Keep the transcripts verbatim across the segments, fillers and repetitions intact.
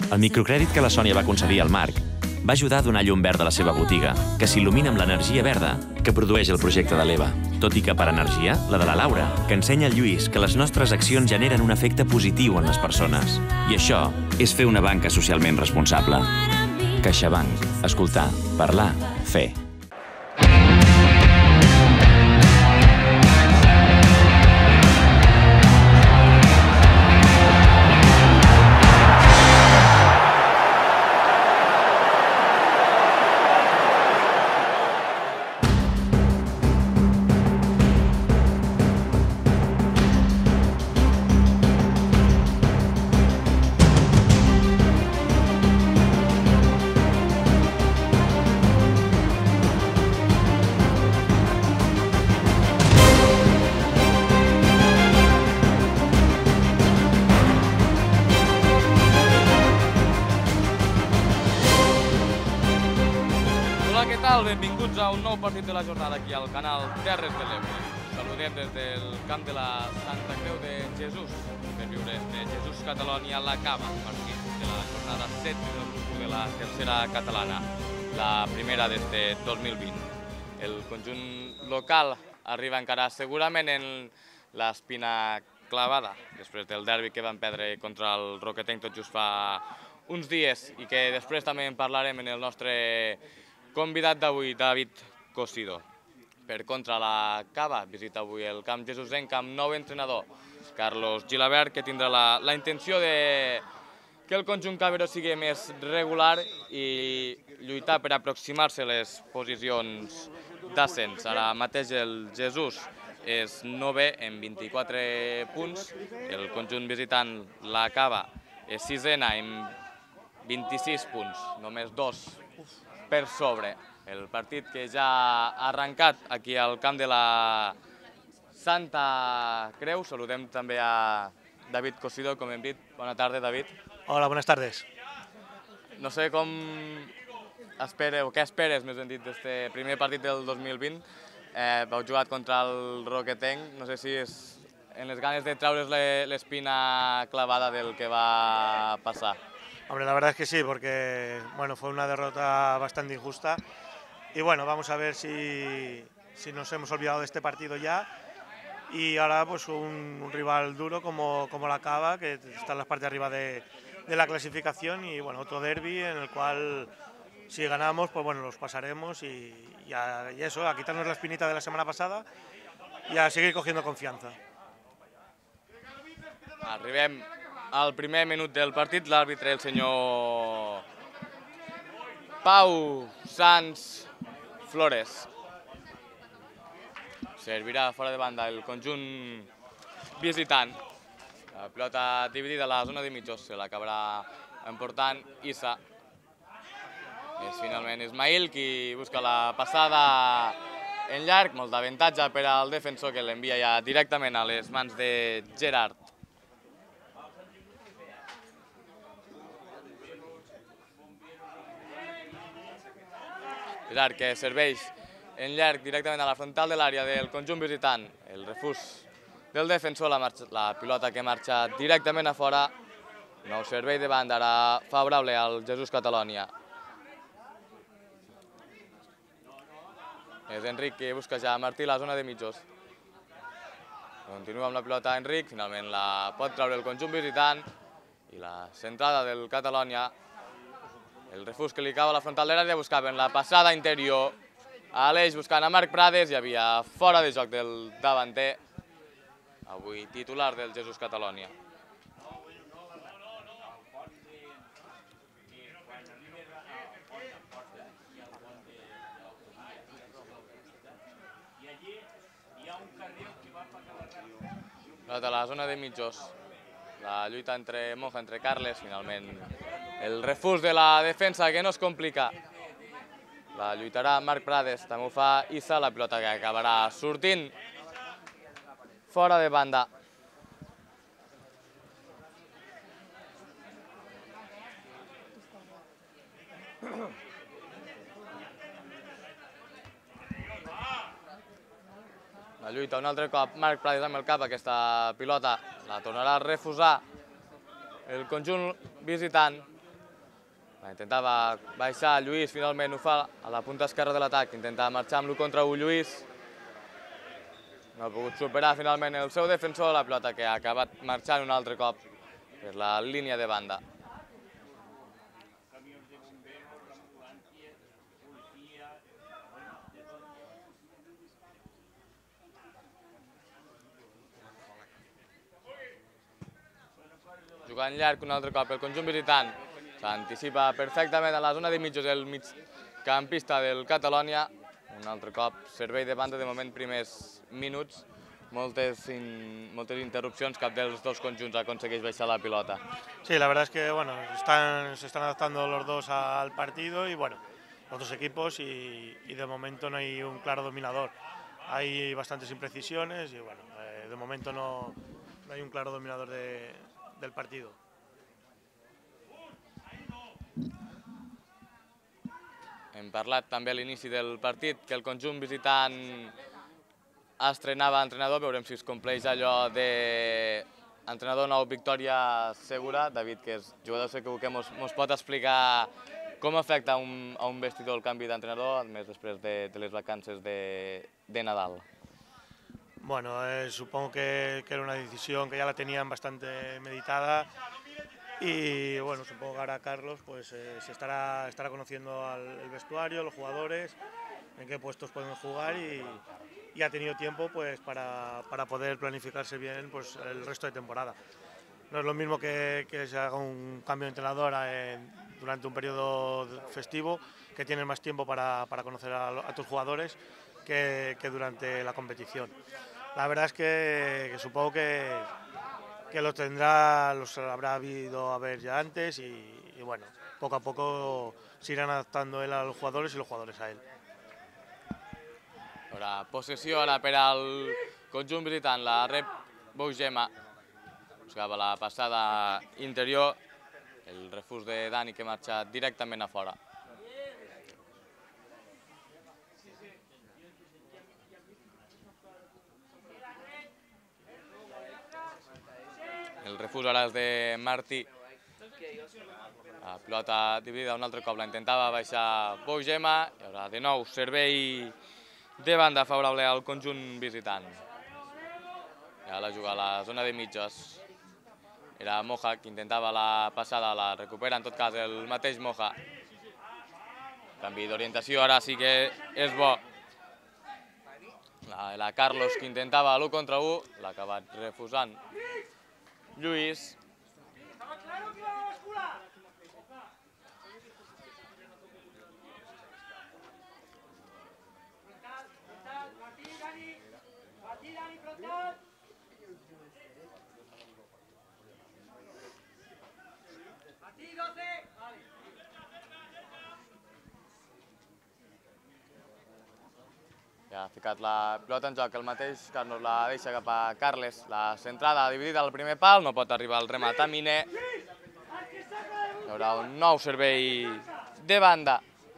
El microcrèdit que la Sònia va concedir al Marc va ajudar a donar llum verda a la seva botiga, que s'il·lumina amb l'energia verda que produeix el projecte de l'Eva. Tot i que per energia, la de la Laura, que ensenya al Lluís que les nostres accions generen un efecte positiu en les persones. I això és fer una banca socialment responsable. CaixaBank. Escoltar, parlar, fer. Benvinguts a un nou partit de la jornada aquí al canal Terres de l'Ebre. Saludem des del camp de la Santa Creu de Jesús per viure de Jesús Catalonia la Cava, partit de la jornada set del grup de la tercera catalana, la primera des de dos mil vint. El conjunt local arriba encara segurament en l'espina clavada després del derbi que van perdre contra el Roquetenc tot just fa uns dies i que després també en parlarem en el nostre convidat d'avui, David Cosido. Per contra, la Cava visita avui el camp jesusenc amb nou entrenador, Carlos Gilabert, que tindrà la, la intenció de que el conjunt cabrero sigui més regular i lluitar per aproximar-se a les posicions d'ascens. Ara mateix el Jesús és novè en vint-i-quatre punts, el conjunt visitant la Cava és sisena en vint-i-sis punts, només dos per sobre. El partit que ja ha arrencat aquí al camp de la Santa Creu. Saludem també a David Cosido, com hem dit. Bona tarda, David. Hola, buenas tardes. No sé com esperes, o què esperes, més ben dit, d'aquest primer partit del dos mil vint. Eh, vau jugar contra el Roquetenc. No sé si és en les ganes de treure's l'espina clavada del que va passar. Hombre, la verdad es que sí, porque bueno, fue una derrota bastante injusta y bueno, vamos a ver si, si nos hemos olvidado de este partido ya y ahora pues un, un rival duro como, como la Cava, que está en la parte de arriba de, de la clasificación y bueno, otro derbi en el cual si ganamos pues bueno, los pasaremos y, y, a, y eso, a quitarnos la espinita de la semana pasada y a seguir cogiendo confianza. Arribem al primer minut del partit, l'àrbitre, el senyor Pau Sanz Flores. Servirà fora de banda el conjunt visitant. La pilota dividida a la zona de mitjos, se l'acabarà emportant Issa. És finalment Ismail qui busca la passada en llarg, molt d'avantatge per al defensor que l'envia ja directament a les mans de Gerard. Gerard que serveix en llarg directament a la frontal de l'àrea del conjunt visitant. El refús del defensor, la, la pilota que marxa directament a fora. Nou servei de banda ara favorable al Jesús Catalonia. És Enric que busca ja Martí a la zona de mitjos. Continua amb la pilota Enric, finalment la pot treure el conjunt visitant i la centrada del Catalonia. El refús que li cau a la frontal de l'àrea, buscaven la passada interior a l'eix buscant a Marc Prades, hi havia fora de joc del davanter, avui titular del Jesús Catalonia. De la zona de mitjos, la lluita entre Monja, entre Carles, finalment el refús de la defensa que no es complica. La lluitarà Marc Prades, també ho fa Issa, la pilota que acabarà sortint fora de banda. La lluita un altre cop, Marc Prades amb el cap, aquesta pilota la tornarà a refusar el conjunt visitant. Intentava baixar Lluís, finalment ho fa a la punta esquerra de l'atac, intentava marxar amb l'u contra u Lluís. No ha pogut superar finalment el seu defensor, la pilota que ha acabat marxant un altre cop per la línia de banda. Jugant llarg un altre cop el conjunt visitant. S'anticipa perfectament a la zona de mitjos el migcampista del Catalonia. Un altre cop, servei de banda, de moment primers minuts. Moltes, in, moltes interrupcions, cap dels dos conjunts aconsegueix baixar la pilota. Sí, la verdad es que bueno, están, se están adaptando los dos al partido y bueno, los dos equipos y, y de momento no hay un claro dominador. Hay bastantes imprecisiones y bueno, eh, de momento no, no hay un claro dominador de, del partido. Hem parlat també a l'inici del partit que el conjunt visitant estrenava entrenador, veurem si es compleix allò de entrenador nou, victòria segura. David, que és jugador segur, que ens pot explicar com afecta a un, a un vestidor el canvi d'entrenador, més després de, de les vacances de, de Nadal. Bueno, eh, supongo que, que era una decisión que ya la tenían bastante meditada. Y bueno, supongo que ahora Carlos pues, eh, se estará, estará conociendo al el vestuario, los jugadores, en qué puestos pueden jugar y, y ha tenido tiempo pues, para, para poder planificarse bien pues, el resto de temporada. No es lo mismo que, que se haga un cambio de entrenador en, durante un periodo festivo, que tienes más tiempo para, para conocer a, a tus jugadores que, que durante la competición. La verdad es que, que supongo que que los tendrá, los habrá habido a ver ya antes y, y bueno, poco a poco se irán adaptando él a los jugadores y los jugadores a él. Ara, possessió ara per al conjunt visitant, la rep Bougema. Buscava la passada interior, el refús de Dani que marxa directament a fora. El refús ara és de Martí. La pilota dividida un altre cop, la intentava baixar Bougema i ara de nou servei de banda favorable al conjunt visitant. Ja la juga a la zona de mitges. Era Moja qui intentava la passada, la recupera en tot cas el mateix Moja. Canvi d'orientació, ara sí que és bo. La Carlos qui intentava l'u contra u, l'ha acabat refusant Lluís. Ja ha ficat la pilota en joc, el mateix Carlos la deixa cap a Carles. La centrada dividida al primer pal, no pot arribar al remat a Miner. Hi haurà un nou servei de banda.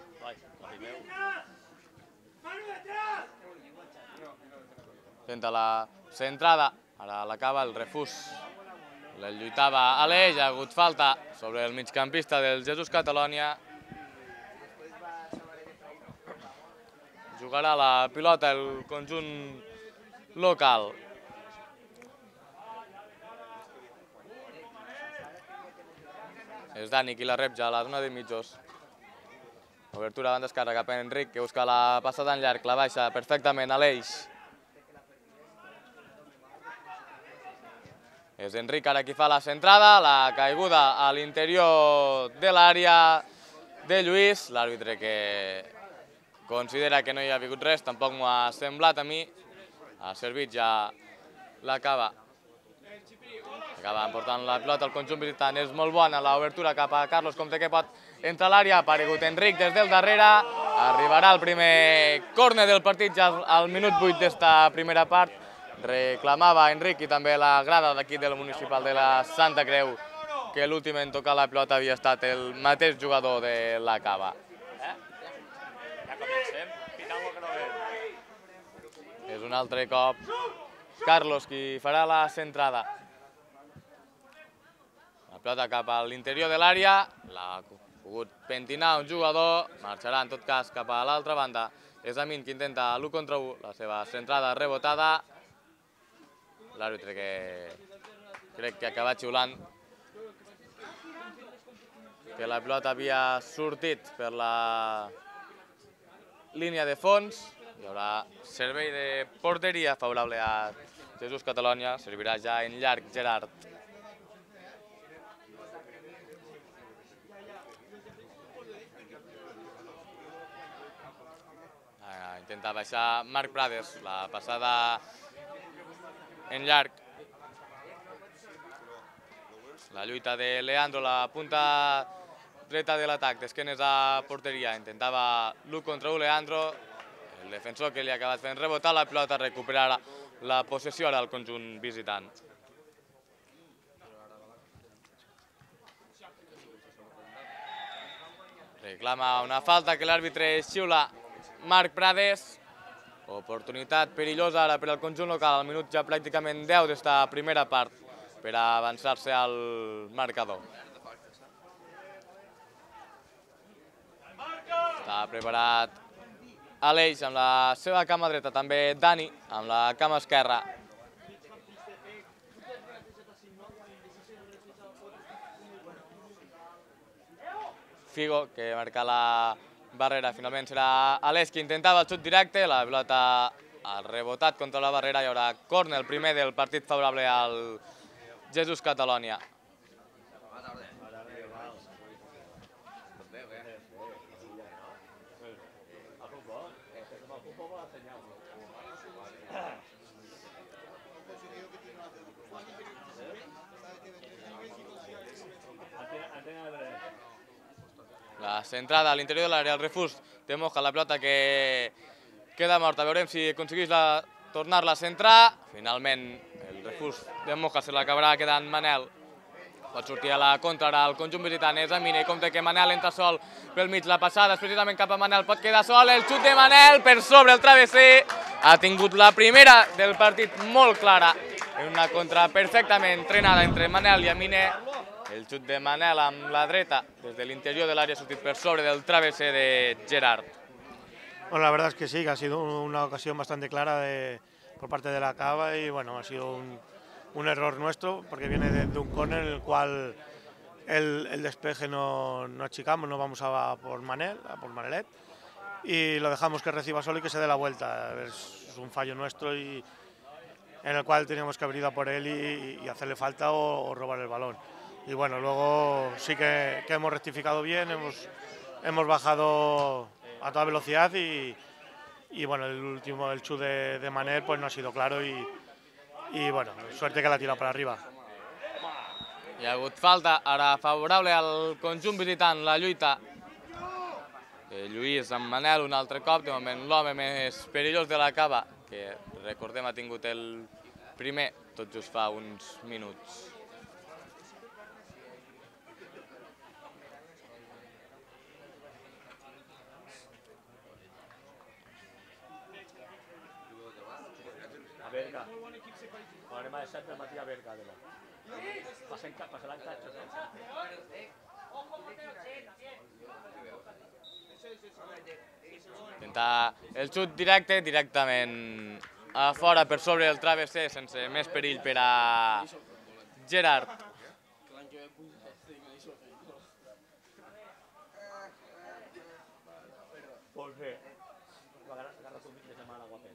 Tenta la centrada, ara l'acaba el refús. La lluitava Aleix, ha hagut falta sobre el migcampista del Jesús Catalonia. Jugarà la pilota el conjunt local. És Dani qui la rep ja a la zona de mitjos. Obertura banda esquerra cap a Enric, que busca la passada en llarg, la baixa perfectament Aleix. És Enric ara qui fa la centrada, la caiguda a l'interior de l'àrea de Lluís, l'àrbitre que considera que no hi ha hagut res, tampoc m'ho ha semblat a mi. Ha servit ja l'acaba. Acaba emportant la pilota al conjunt visitant. És molt bona l'obertura cap a Carlos, com que pot entrar a l'àrea. Ha aparegut Enric des del darrere. Arribarà el primer córner del partit ja al minut vuit d'esta primera part. Reclamava Enric i també la grada d'aquí del municipal de la Santa Creu que l'últim en tocar la pilota havia estat el mateix jugador de l'Acaba. És un altre cop Carlos qui farà la centrada. La pilota cap a l'interior de l'àrea, la pogut pentinar un jugador, marxarà en tot cas cap a l'altra banda. És Amin que intenta l'u contra u, la seva centrada rebotada. L'àrbitre que crec que ha acabat xiulant que la pilota havia sortit per la línia de fons. Hi haurà servei de porteria favorable a Jesús Catalonia. Servirà ja en llarg Gerard. Intenta baixar Marc Prades, la passada en llarg. La lluita de Leandro, la punta dreta de l'atac, d'esquenes a porteria. Intentava l'u contra u Leandro, el defensor que li ha acabat fent rebotar la pilota, recuperarà la possessió ara al conjunt visitant. Reclama una falta que l'àrbitre xiula Marc Prades. Oportunitat perillosa ara per al conjunt local, al minut ja pràcticament deu d'esta primera part per a avançar-se al marcador. Està preparat Aleix amb la seva cama dreta, també Dani amb la cama esquerra. Figo, que marca la barrera, finalment serà Aleix que intentava el xut directe, la pilota ha rebotat contra la barrera. Hi haurà córner, el primer del partit favorable al Jesús Catalonia. La centrada a l'interior de l'àrea, el refús de Moja, la pilota que queda morta. Veurem si aconsegueix tornar-la a centrar. Finalment el refús de Moja se l'acabarà quedant Manel. Pot sortir a la contra ara el conjunt visitant. És Amine, compte que Manel entra sol pel mig. La passada és precisament cap a Manel, pot quedar sol. El xut de Manel per sobre el travesser. Ha tingut la primera del partit molt clara. En una contra perfectament entrenada entre Manel i Amine. El xut de Manel amb la dreta des de l'interior de l'àrea ha sortit per sobre del travesser de Gerard. Bueno, la verdad es que sí, que ha sido una ocasión bastante clara de, por parte de la Cava y bueno, ha sido un, un error nuestro porque viene de, de un córner en el cual el, el despeje no, no achicamos, no vamos a por Manel, a por Manelet y lo dejamos que reciba solo y que se dé la vuelta. Es un fallo nuestro y en el cual teníamos que haber ido a por él y, y hacerle falta o, o robar el balón. Y bueno, luego sí que, que hemos rectificado bien, hemos, hemos bajado a toda velocidad y, y bueno, el último, el chut de, de Manel, pues no ha sido claro y, y bueno, suerte que l'ha tirat per arriba. Hi ha hagut falta, ara favorable al conjunt visitant, la lluita de Lluís amb Manel un altre cop, de moment l'home més perillós de la Cava, que recordem ha tingut el primer tot just fa uns minuts. A Berga. Anem a les set del matí a Berga, demà. Passaran catxos, eh? Intentar el xut directe, directament a fora per sobre del travesser, sense més perill per a Gerard. Molt bé. Agarra tu mig de setmana, guapet.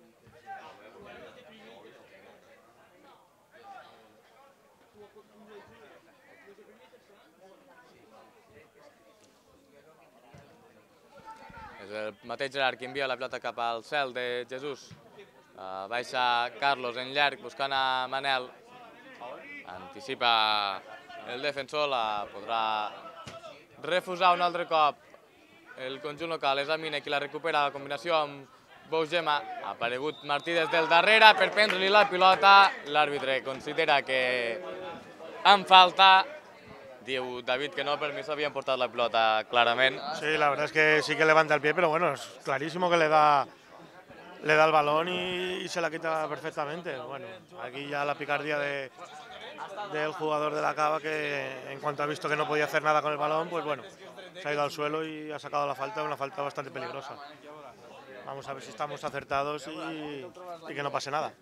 És el mateix Gerard que envia la pilota cap al cel de Jesús. Baixa Carlos en llarg buscant a Manel. Anticipa el defensor, la podrà refusar un altre cop el conjunt local. És Amine qui la recupera, la combinació amb Bougema. Ha aparegut Martí des del darrere per prendre-li la pilota. L'àrbitre considera que en falta. Diu David que no, per mi s'havien portat la pilota clarament. Sí, la verdad es que sí que levanta el pie, pero bueno, es clarísimo que le da, le da el balón y, y se la quita perfectamente. Bueno, aquí ya la picardía de, del jugador de la Cava, que en cuanto ha visto que no podía hacer nada con el balón, pues bueno, se ha ido al suelo y ha sacado la falta, una falta bastante peligrosa. Vamos a ver si estamos acertados y, y que no pase nada.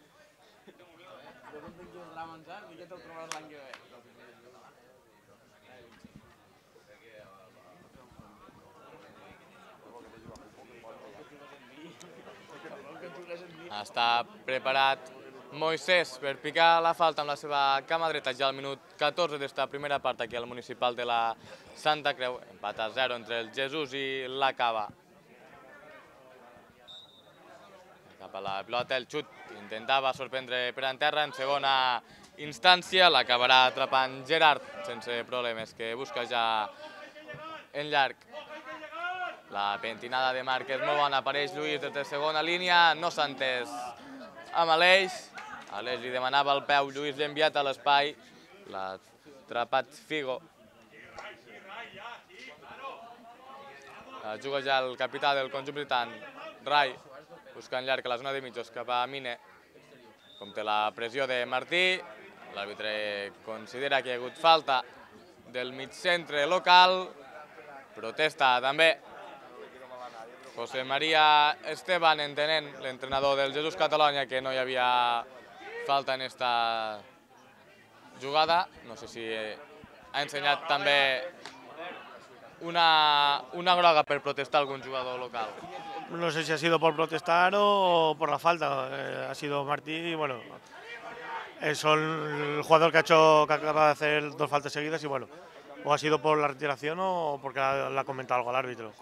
Està preparat Moisés per picar la falta amb la seva cama dreta ja al minut catorze d'esta primera part aquí al municipal de la Santa Creu. Empat a zero entre el Jesús i la Cava. Cap a la pilota, el xut intentava sorprendre per en terra en segona instància, l'acabarà atrapant Gerard sense problemes, que busca ja en llarg. La pentinada de Marc és molt bona, apareix Lluís des de segona línia, no s'ha entès amb Aleix. Aleix li demanava el peu, Lluís l'ha enviat a l'espai, l'ha atrapat Figo. Juga ja el capità del conjunt britant, Rai, buscant llarg a la zona de mitjos cap a Mine. Com té la pressió de Martí, l'àrbitre considera que hi ha hagut falta del mig centre local, protesta també José María Esteban, entenent l'entrenador del Jesús Catalunya que no hi havia falta en esta jugada. No sé si ha ensenyat també una, una groga per protestar algun jugador local. No sé si ha sido por protestar o por la falta. Eh, ha sido Martí y bueno, es el jugador que ha hecho, que acaba de hacer dos faltas seguidas y bueno, o ha sido por la retiración o porque le ha comentado algo al árbitro.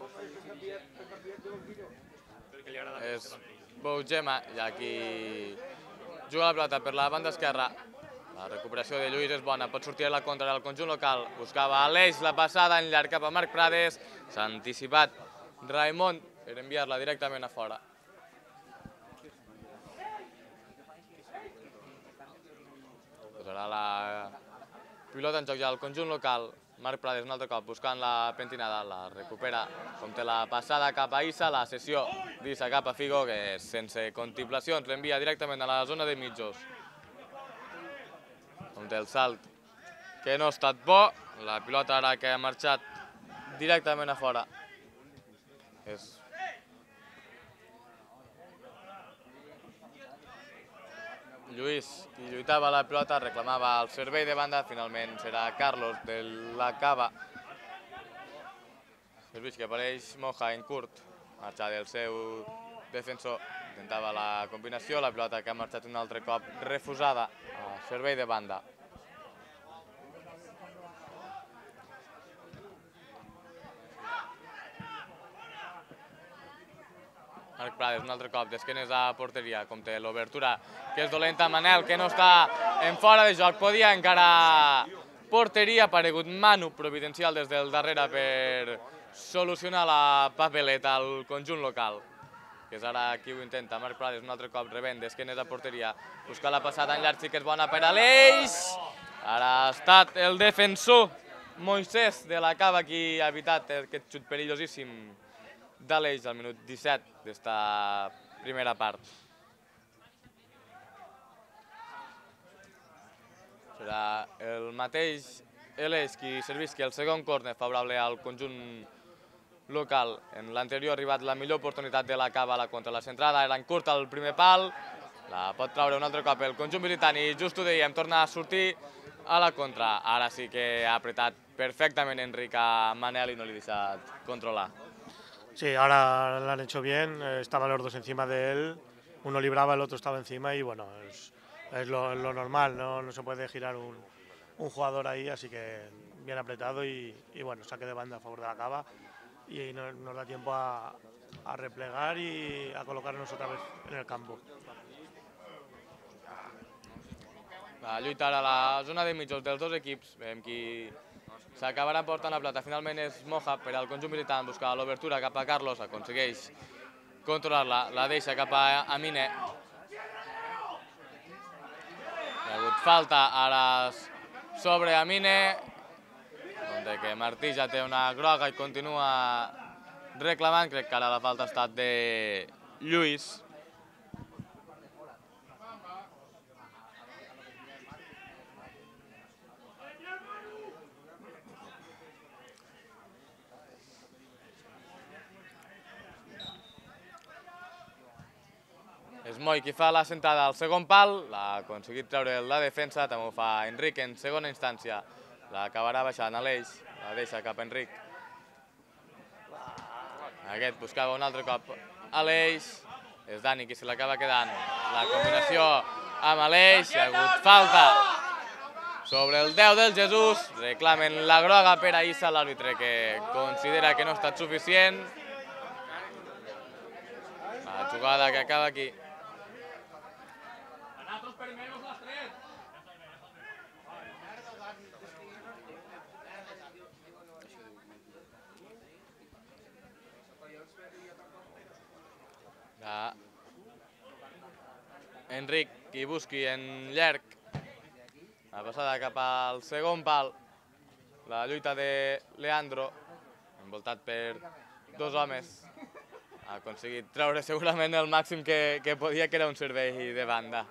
És Bougema, ja qui juga la pilota per la banda esquerra. La recuperació de Lluís és bona, pot sortir a la contra del conjunt local. Buscava Aleix, la passada en llarg cap a Marc Prades. S'ha anticipat Raimon per enviar-la directament a fora. Posarà la pilota en joc ja al conjunt local. Marc Prades un altre cop buscant la pentinada, la recupera, com té la passada cap a Issa, la cessió d'Issa cap a Figo, que sense contemplacions l'envia directament a la zona de mitjos. Com té el salt, que no ha estat bo, la pilota ara que ha marxat directament a fora. És Lluís, qui lluitava la pilota, reclamava el servei de banda, finalment serà Carlos de la Cava. Serveix que apareix Moja en curt, marxa del seu defensor, intentava la combinació, la pilota que ha marxat un altre cop refusada a servei de banda. Marc Prades un altre cop d'esquenes a porteria, com té l'obertura que és dolenta. Manel, que no està en fora de joc, podia encara porteria, ha aparegut Manu providencial des del darrere per solucionar la papeleta al conjunt local, que és ara qui ho intenta. Marc Prades un altre cop rebent d'esquenes a porteria, busca la passada en llarg, sí que és bona per Aleix. Ara ha estat el defensor Moisés de la Cava qui ha evitat aquest xut perillosíssim d'Aleix al minut disset d'esta primera part. Serà el mateix Aleix qui servisqui el segon córner favorable al conjunt local. En l'anterior ha arribat la millor oportunitat de la Cava a la contra. La centrada era en curt al primer pal, la pot traure un altre cop el conjunt visitant i just ho dèiem, torna a sortir a la contra. Ara sí que ha apretat perfectament Enric a Manel i no li ha deixat controlar. Sí, ahora lo han hecho bien, estaban los dos encima de él, uno libraba, el otro estaba encima y bueno, es, es lo, lo normal, ¿no? No se puede girar un, un jugador ahí, así que bien apretado y, y bueno, saque de banda a favor de la Cava y no, nos da tiempo a, a replegar y a colocarnos otra vez en el campo. La lluita ara a la zona de mitjos dels dos equips, veiem qui s'acabarà portant la plata. Finalment és Moja per al conjunt militant, busca l'obertura cap a Carlos, aconsegueix controlar-la, la deixa cap a Amine. Hi ha hagut falta ara sobre Amine, on que Martí ja té una groga i continua reclamant. Crec que ara la falta ha estat de Lluís. Moi qui fa la centrada al segon pal, l'ha aconseguit treure la defensa, també ho fa Enric en segona instància. L'acabarà baixant a l'Eix, la deixa cap a Enric. Aquest buscava un altre cop a l'Eix, és Dani qui se l'acaba quedant. La combinació amb l'Eix, hi ha hagut falta sobre el deu del Jesús, reclamen la groga per a Issa, l'àrbitre que considera que no ha estat suficient. La jugada que acaba aquí. Enric qui busqui en llarg, la passada cap al segon pal, la lluita de Leandro, envoltat per dos homes, ha aconseguit treure segurament el màxim que podia, que era un servei de banda.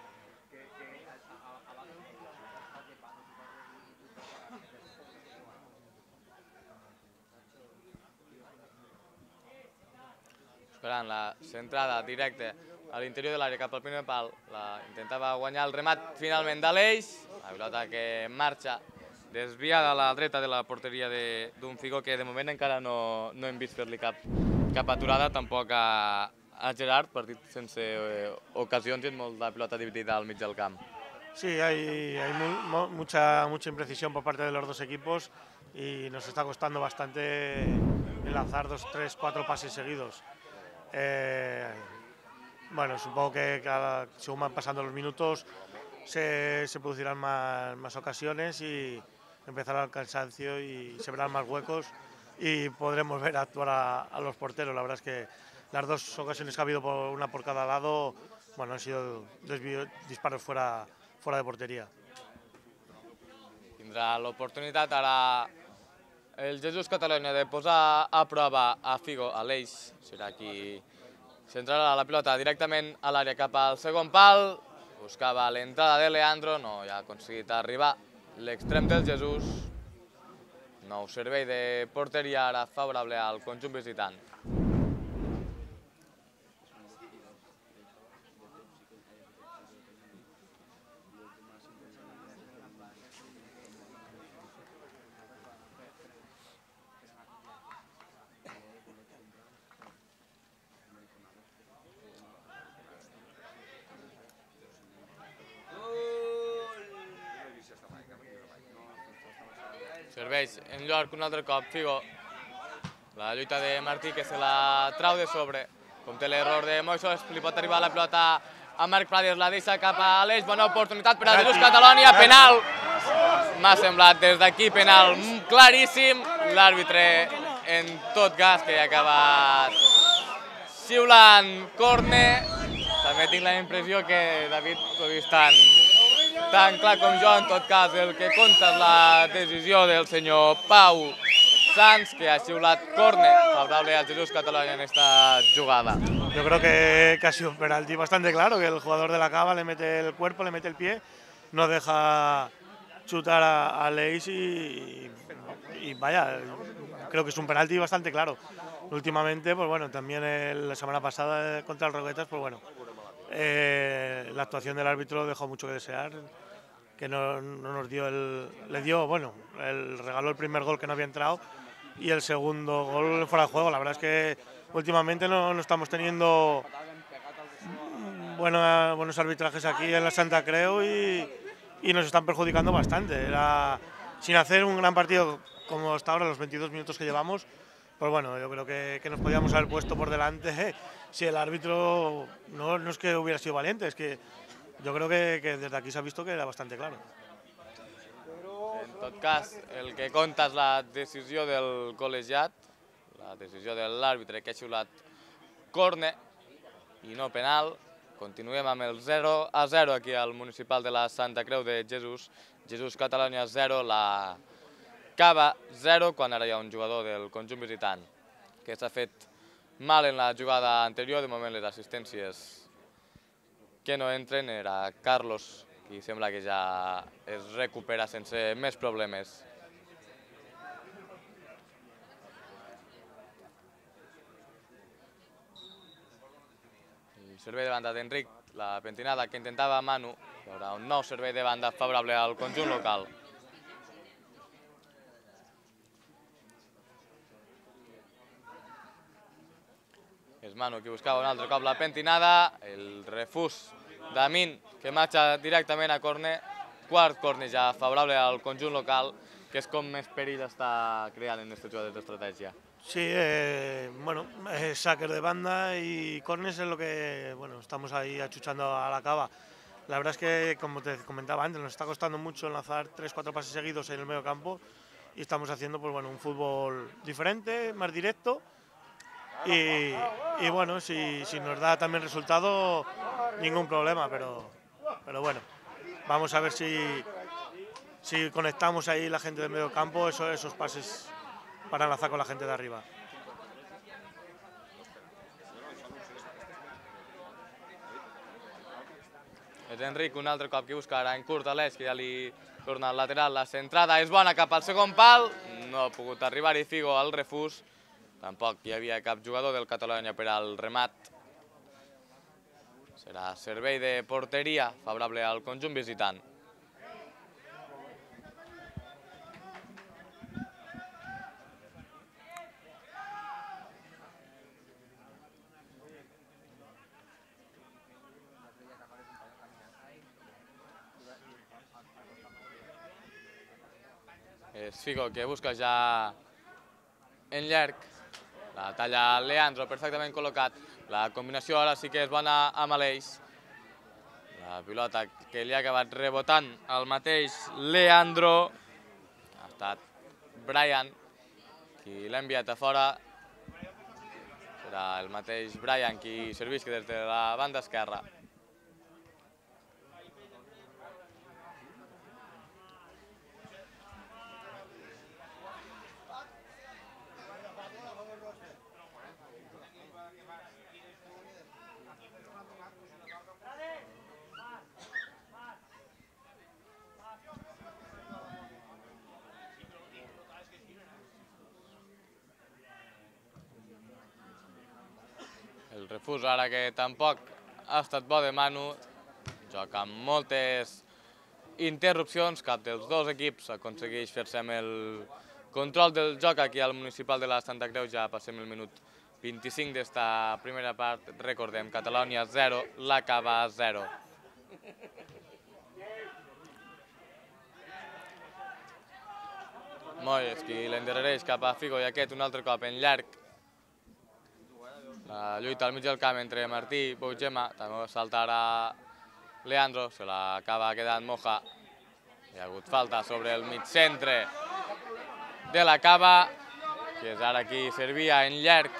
Esperant la centrada directa a l'interior de l'àrea cap al primer pal, intentava guanyar el remat finalment de l'Eix, la pilota que marxa desviada a la dreta de la porteria d'un Figo que de moment encara no hem vist fer-li cap aturada, tampoc a Gerard, partit sense ocasions i amb molta pilota dividida al mig del camp. Sí, hay mucha imprecisión por parte de los dos equipos y nos está costando bastante enlazar dos, tres, cuatro pases seguidos. Eh, bueno, supongo que cada, según van pasando los minutos se, se producirán más, más ocasiones y empezará el cansancio y se verán más huecos y podremos ver actuar a, a los porteros. La verdad es que las dos ocasiones que ha habido, por una por cada lado, bueno, han sido desvíos, disparos fuera, fuera de porteria. Tindrà l'oportunitat ara el Jesús Catalunya de posar a prova a Figo, a l'Eix. Serà qui centrarà la pilota directament a l'àrea cap al segon pal. Buscava l'entrada de Leandro, no hi ha aconseguit arribar l'extrem del Jesús. Nou servei de porteria ara favorable al conjunt visitant. Serveix en lloc un altre cop Figo. La lluita de Martí que se la trau de sobre. Com té l'error de Moixos, li pot arribar la pilota a Marc Prades, la deixa cap a l'Eix. Bona oportunitat per a Jesús Catalunya. Penal. M'ha semblat des d'aquí penal claríssim. L'àrbitre en tot cas que ha acabat xiulant córner. També tinc la impressió que David ho ha vist tan... tan clar com jo, en tot cas, el que compta és la decisió del senyor Pau Sanz, que ha xiulat córner favorable al Jesús Catalunya en esta jugada. Yo creo que, que ha sido un penalti bastante claro, que el jugador de la Cava le mete el cuerpo, le mete el pie, no deja chutar a, a Leis y, y vaya, creo que es un penalti bastante claro. Últimamente, pues bueno, también el, la semana pasada contra el Roquetas, pues bueno, Eh, la actuación del árbitro dejó mucho que desear, que no, no nos dio el, le dio, bueno, el regaló el primer gol que no había entrado y el segundo gol fuera de juego. La verdad es que últimamente no, no estamos teniendo bueno, buenos arbitrajes aquí en la Santa Creu y, y nos están perjudicando bastante. Era, sin hacer un gran partido como hasta ahora, los veintidós minutos que llevamos, pues bueno, yo creo que, que nos podíamos haber puesto por delante eh, si el árbitro no, no es que hubiera sido valiente, es que yo creo que, que desde aquí se ha visto que era bastante claro. En tot cas, el que compta és la decisió del col·legiat, la decisió de l'àrbitre que ha xiulat córner i no penal. Continuem amb el zero a zero aquí al municipal de la Santa Creu de Jesús. Jesús Catalunya zero, la Cava zero, quan ara hi ha un jugador del conjunt visitant que s'ha fet mal en la jugada anterior. De moment les assistències que no entren, era Carlos, qui sembla que ja es recupera sense més problemes. servei de banda d'Enric, la pentinada que intentava Manu. Hi haurà un nou servei de banda favorable al conjunt local. És Manu qui buscava un altre cop la pentinada, el refús d'Amin que marxa directament a córner, quart córner ja favorable al conjunt local, que és com més perill està creant en aquestes jugades d'estratègia. Sí, eh, bueno, eh, saques de banda y corners es lo que, bueno, estamos ahí achuchando a la cava. La verdad es que, como te comentaba antes, nos está costando mucho enlazar tres cuatro pases seguidos en el medio campo y estamos haciendo, pues bueno, un fútbol diferente, más directo. Y, y bueno, si, si nos da también resultado, ningún problema, pero, pero bueno, vamos a ver si, si conectamos ahí la gente del medio campo, eso, esos pases para enlazar con la gente de arriba. És Enric un altre cop que busca ara en curt a l'eix, que ja li torna al lateral. La centrada és bona cap al segon pal, no ha pogut arribar-hi Figo al refús. Tampoc hi havia cap jugador del Catalonia per al remat. Serà servei de porteria favorable al conjunt visitant. És Figo que busca ja en llarg. La talla Leandro, perfectament col·locat. La combinació ara sí que és bona amb l'eix. La pilota que li ha acabat rebotant al mateix Leandro. Ha estat Brian qui l'ha enviat a fora. Serà el mateix Brian qui servisca des de la banda esquerra. El refús ara que tampoc ha estat bo de Manu, joca amb moltes interrupcions, cap dels dos equips aconsegueix fer-se amb el control del joc aquí al municipal de la Santa Creu. Ja passem el minut vint-i-cinc d'esta primera part, recordem, Catalonia zero, la Cava zero. Moyes qui l'endarrereix cap a Figo i aquest un altre cop en llarg. La lluita al mig del camp entre Martí i Bougema, també saltarà Leandro, se l'acaba quedant Moja. Hi ha hagut falta sobre el mig centre de la Cava, que és ara qui servia en llarg.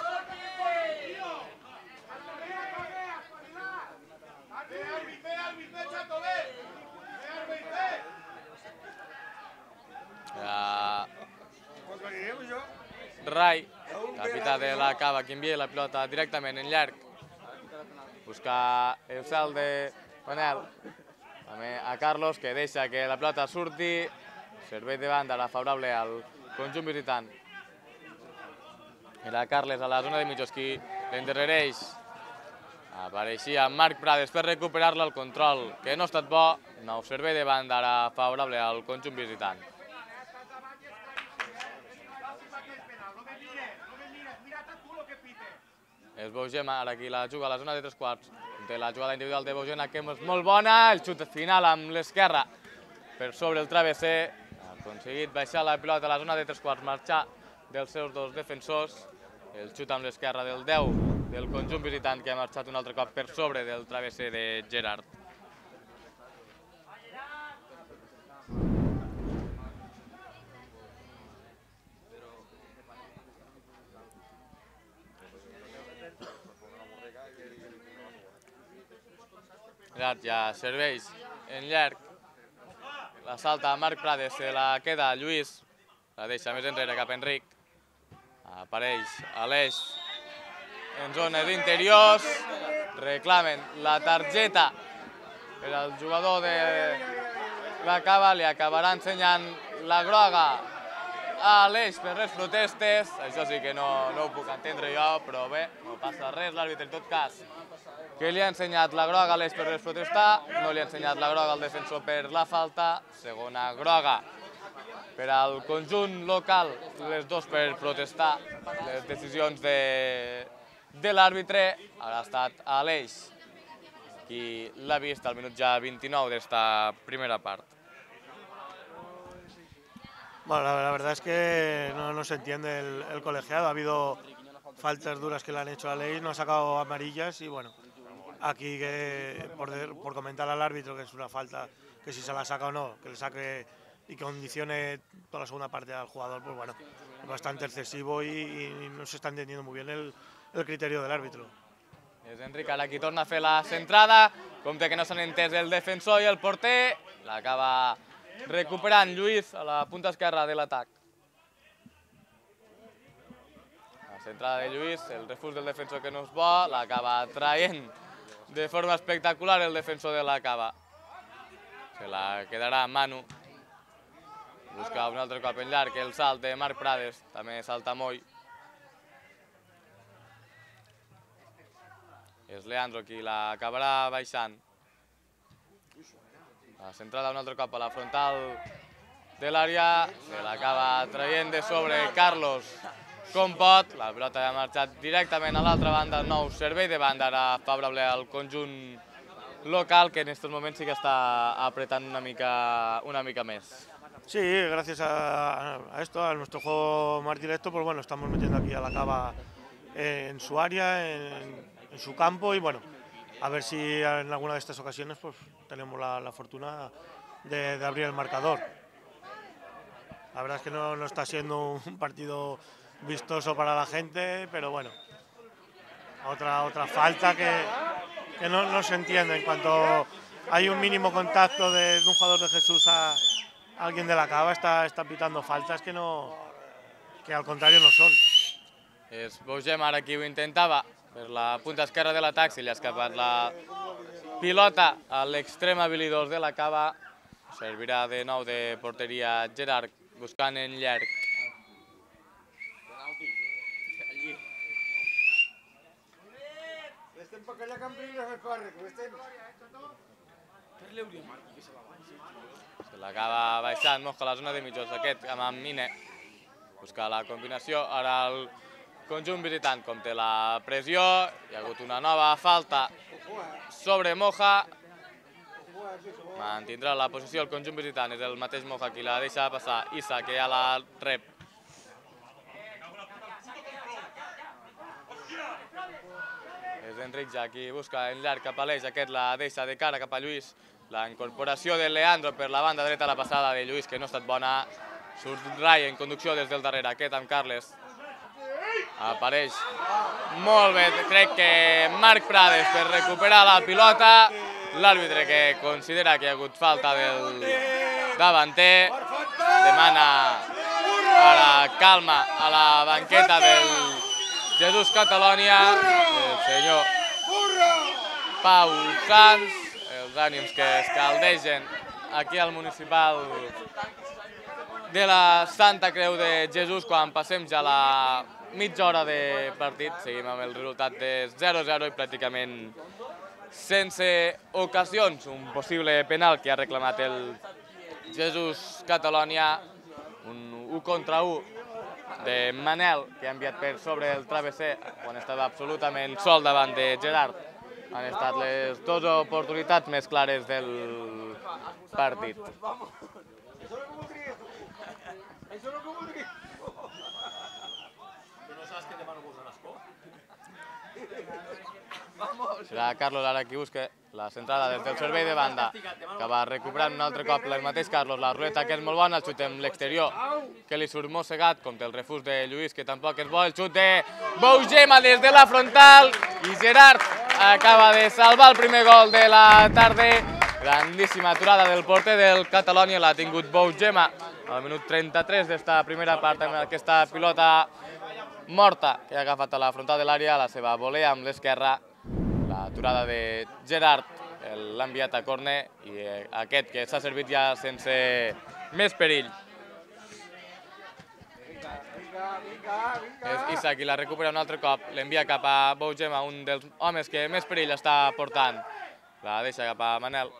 Rai, capità de la Cava, que envia la pilota directament en llarg. Busca el cel de Manel. També a Carlos, que deixa que la pilota surti. Servei de banda la favorable al conjunt visitant. Era Carles a la zona de mitjos qui l'endarrereix. Apareixia Marc Prades per recuperar-la al control, que no ha estat bo. Nou servei de banda ara favorable al conjunt visitant. És Bougema, ara qui la juga a la zona de tres quarts. Té la jugada individual de Bougema, que és molt bona. El xut final amb l'esquerra per sobre el travesser. Ha aconseguit baixar la pilota a la zona de tres quarts, marxar dels seus dos defensors. El xut amb l'esquerra del deu del conjunt visitant, que ha marxat un altre cop per sobre del travesser de Gerard. Gerard ja serveix en llarg. La salta Marc Prades, se la queda Lluís. La deixa més enrere cap a Enric. Apareix a l'eix en zones interiors. Reclamen la targeta per al jugador de la Cava. Li acabarà ensenyant la groga a l'eix per les protestes, això sí que no ho puc entendre jo, però bé, no passa res, l'àrbitre en tot cas, que li ha ensenyat la groga a l'eix per les protestar, no li ha ensenyat la groga al defensor per la falta, segona groga per al conjunt local, les dos per protestar les decisions de l'àrbitre, ara ha estat a l'eix, qui l'ha vist al minut ja vint-i-nou d'esta primera part. Bueno, la, la verdad es que no, no se entiende el, el colegiado, ha habido faltas duras que le han hecho a Ley, no ha sacado amarillas y bueno, aquí que por, por comentar al árbitro que es una falta, que si se la saca o no, que le saque y condicione toda la segunda parte al jugador, pues bueno, es bastante excesivo y, y no se está entendiendo muy bien el, el criterio del árbitro. És Enric ara qui torna a fer la centrada, compte que no s'han entès el defensor i el porter, l'acaba recuperant Lluís a la punta esquerra de l'atac. La centrada de Lluís, el refús del defensor que no és bo, l'acaba traient de forma espectacular el defensor de la Cava. Se la quedarà Manu. Busca un altre cop en llarg el salt de Marc Prades, també salta Moll. És Leandro qui l'acabarà baixant. La centrada un altre cop a la frontal de l'àrea, se l'acaba traient de sobre Carlos com pot. La pilota ha marxat directament a l'altra banda, nou servei de banda ara favorable al conjunt local, que en estos moments sí que està apretant una mica, una mica més. Sí, gracias a, a esto, a nuestro juego más directo, pues bueno, estamos metiendo aquí a la Cava en su área, en, en su campo y bueno, a ver si en alguna de estas ocasiones pues tenemos la, la fortuna de, de abrir el marcador. La verdad es que no, no está siendo un partido vistoso para la gente, pero bueno, otra, otra falta que, que no, no se entiende en cuanto hay un mínimo contacto de, de un jugador de Jesús a alguien de la Cava, está, está pitando faltas que, no, que al contrario no son. És Bougem ara qui ho intentava per la punta esquerra de l'atac, se li ha escapat la pilota a l'extrem habilidós de la Cava. Servirà de nou de porteria Gerard, buscant en llarg. Se l'acaba baixant, mosca a la zona de mitjons aquest, amb Mine. Busca la combinació, ara el conjunt visitant, com té la pressió, hi ha hagut una nova falta sobre Moja. Mantindrà la posició el conjunt visitant, és el mateix Moja qui la deixa passar. Issa, que ja la rep. És Enric ja qui busca en llarg cap a l'eix, aquest la deixa de cara cap a Lluís. La incorporació de Leandro per la banda dreta, la passada de Lluís, que no ha estat bona. Surt Rai en conducció des del darrere, aquest amb Carles. Apareix molt bé, crec que Marc Prades per recuperar la pilota. L'àrbitre que considera que hi ha hagut falta del davanter. Demana ara calma a la banqueta del Jesús Catalonia, el senyor Pau Sans. Els ànims que es caldegen aquí al municipal de la Santa Creu de Jesús quan passem ja la mitja hora de partit. Seguim amb el resultat de zero a zero i pràcticament sense ocasions. Un possible penal que ha reclamat el Jesús Catalonia, un u contra u de Manel que ha enviat per sobre el travesser quan estava absolutament sol davant de Gerard. Han estat les dues oportunitats més clares del partit. Serà Carlos ara qui busca la centrada des del servei de banda, que va recuperant un altre cop el mateix Carlos. La ruleta que és molt bona, el xut amb l'exterior que li surt mossegat, com té el refús de Lluís, que tampoc és bo. El xut de Bougema des de la frontal i Gerard acaba de salvar el primer gol de la tarda. Grandíssima aturada del porter del Catalonia, l'ha tingut Bougema al minut trenta-tres d'esta primera part, amb aquesta pilota morta que ha agafat a la frontal de l'àrea, la seva volea amb l'esquerra. L'aturada de Gerard l'ha enviat a córner i aquest que s'ha servit ja sense més perill. És Issa qui la recupera un altre cop, l'envia cap a Bougema, un dels homes que més perill està portant. La deixa cap a Manel.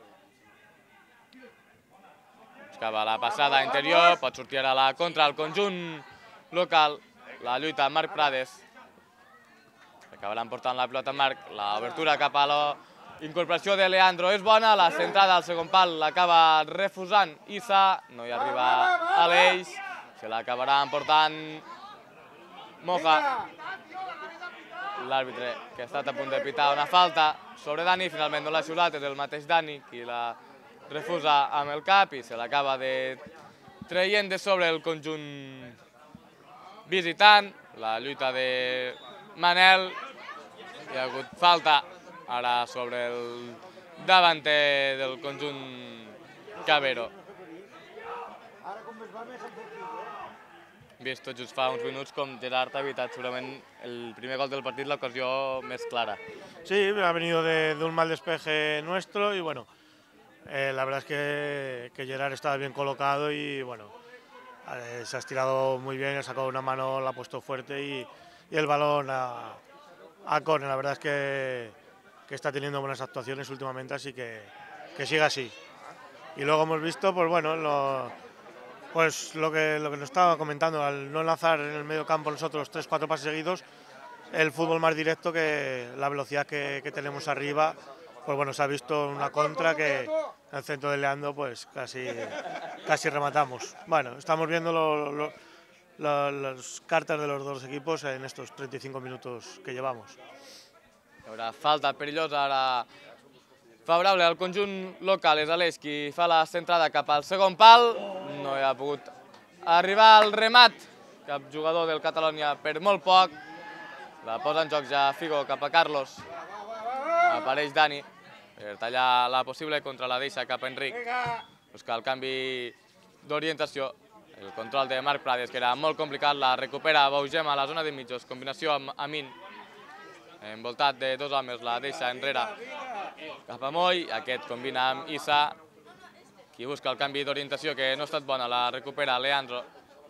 Buscava la passada interior, pot sortir ara la contra el conjunt local. La lluita amb Marc Prades. Acabaran portant la pilota amb Marc. L'obertura cap a la incorporació de Leandro és bona. La centrada al segon pal l'acaba refusant Issa. No hi arriba a l'eix. Se l'acabarà emportant Moja. L'àrbitre que ha estat a punt de pitar una falta sobre Dani. Finalment no l'ha xiulat, és el mateix Dani qui la refusa amb el cap i se l'acaba de traient de sobre el conjunt visitant. La lluita de Manel. Hi ha hagut falta ara sobre el davanter del conjunt Cabero. Vist tot just fa uns minuts com Gerard ha evitat segurament el primer gol del partit, l'ocasió més clara. Sí, ha venido de, de un mal despeje nuestro y bueno, eh, la verdad es que, que Gerard estaba bien colocado y bueno, eh, se ha estirado muy bien, ha sacado una mano, la ha puesto fuerte y, y el balón a, a córner. La verdad es que, que está teniendo buenas actuaciones últimamente, así que, que siga así. Y luego hemos visto, pues bueno, lo, pues lo que, lo que nos estaba comentando, al no lanzar en el medio campo nosotros tres cuatro pases seguidos, el fútbol más directo, que la velocidad que, que tenemos arriba, pues bueno, se ha visto una contra que en el centro de Leandro pues casi, casi rematamos. Bueno, estamos viendo lo, lo, lo, las cartas de los dos equipos en estos treinta y cinco minutos que llevamos. Hi haurà falta perillosa ara favorable al conjunt local. És Aleix qui fa la centrada cap al segon pal. No hi ha pogut arribar al remat cap jugador del Catalunya per molt poc. La posa en joc ja Figo cap a Carlos. Apareix Dani per tallar la possible contra, la deixa cap a Enric. Busca el canvi d'orientació. El control de Marc Prades, que era molt complicat, la recupera Bougema a la zona de mitjos. Combinació amb Amin. Envoltat de dos homes, la deixa enrere cap a Moll. Aquest combina amb Issa, qui busca el canvi d'orientació, que no ha estat bona, la recupera Leandro.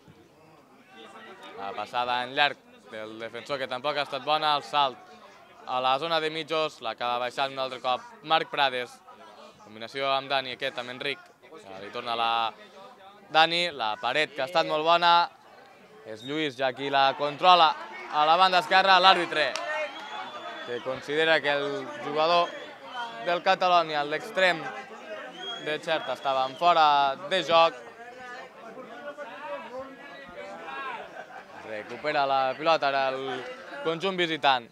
La passada en llarg del defensor, que tampoc ha estat bona. El salt a la zona de mitjos, l'acaba baixant un altre cop Marc Prades. Combinació amb Dani, aquest amb Enric. Li torna la Dani, la paret que ha estat molt bona. És Lluís ja qui la controla a la banda esquerra. L'àrbitre que considera que el jugador del Catalunya, l'extrem de Xerta, estava fora de joc. Recupera la pilota ara el conjunt visitant.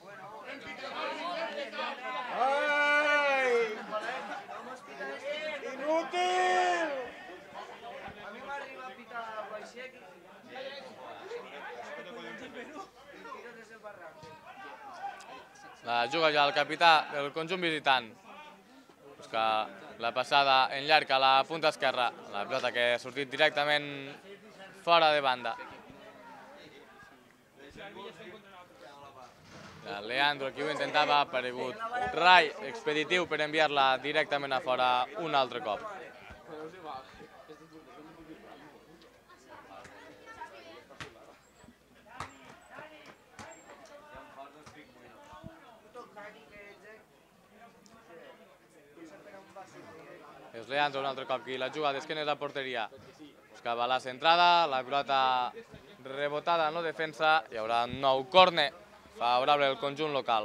La juga ja el capità del conjunt visitant. Busca la passada en llarg a la punta esquerra. La pilota que ha sortit directament fora de banda. Leandro, qui ho intentava, ha aparegut Rai, expeditiu per enviar-la directament a fora un altre cop. És Leandro un altre cop qui la juga d'esquenes a porteria. Buscava la centrada, la pilota rebotada en la defensa. Hi haurà un nou córner favorable al conjunt local.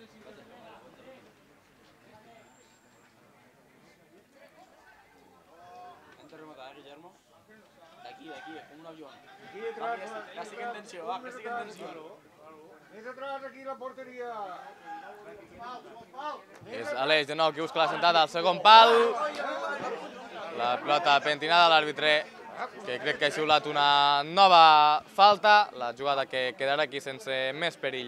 Antes de rematar, Guillermo. D'aquí, d'aquí, com un avió. Aquí detrás. Que estigui en tensió, va, que estigui en tensió. Més atrás, aquí la porteria. És Aleix de nou qui busca la centrada al segon pal. La pilota pentinada, l'àrbitre que crec que ha xiulat una nova falta. La jugada que quedarà aquí sense més perill.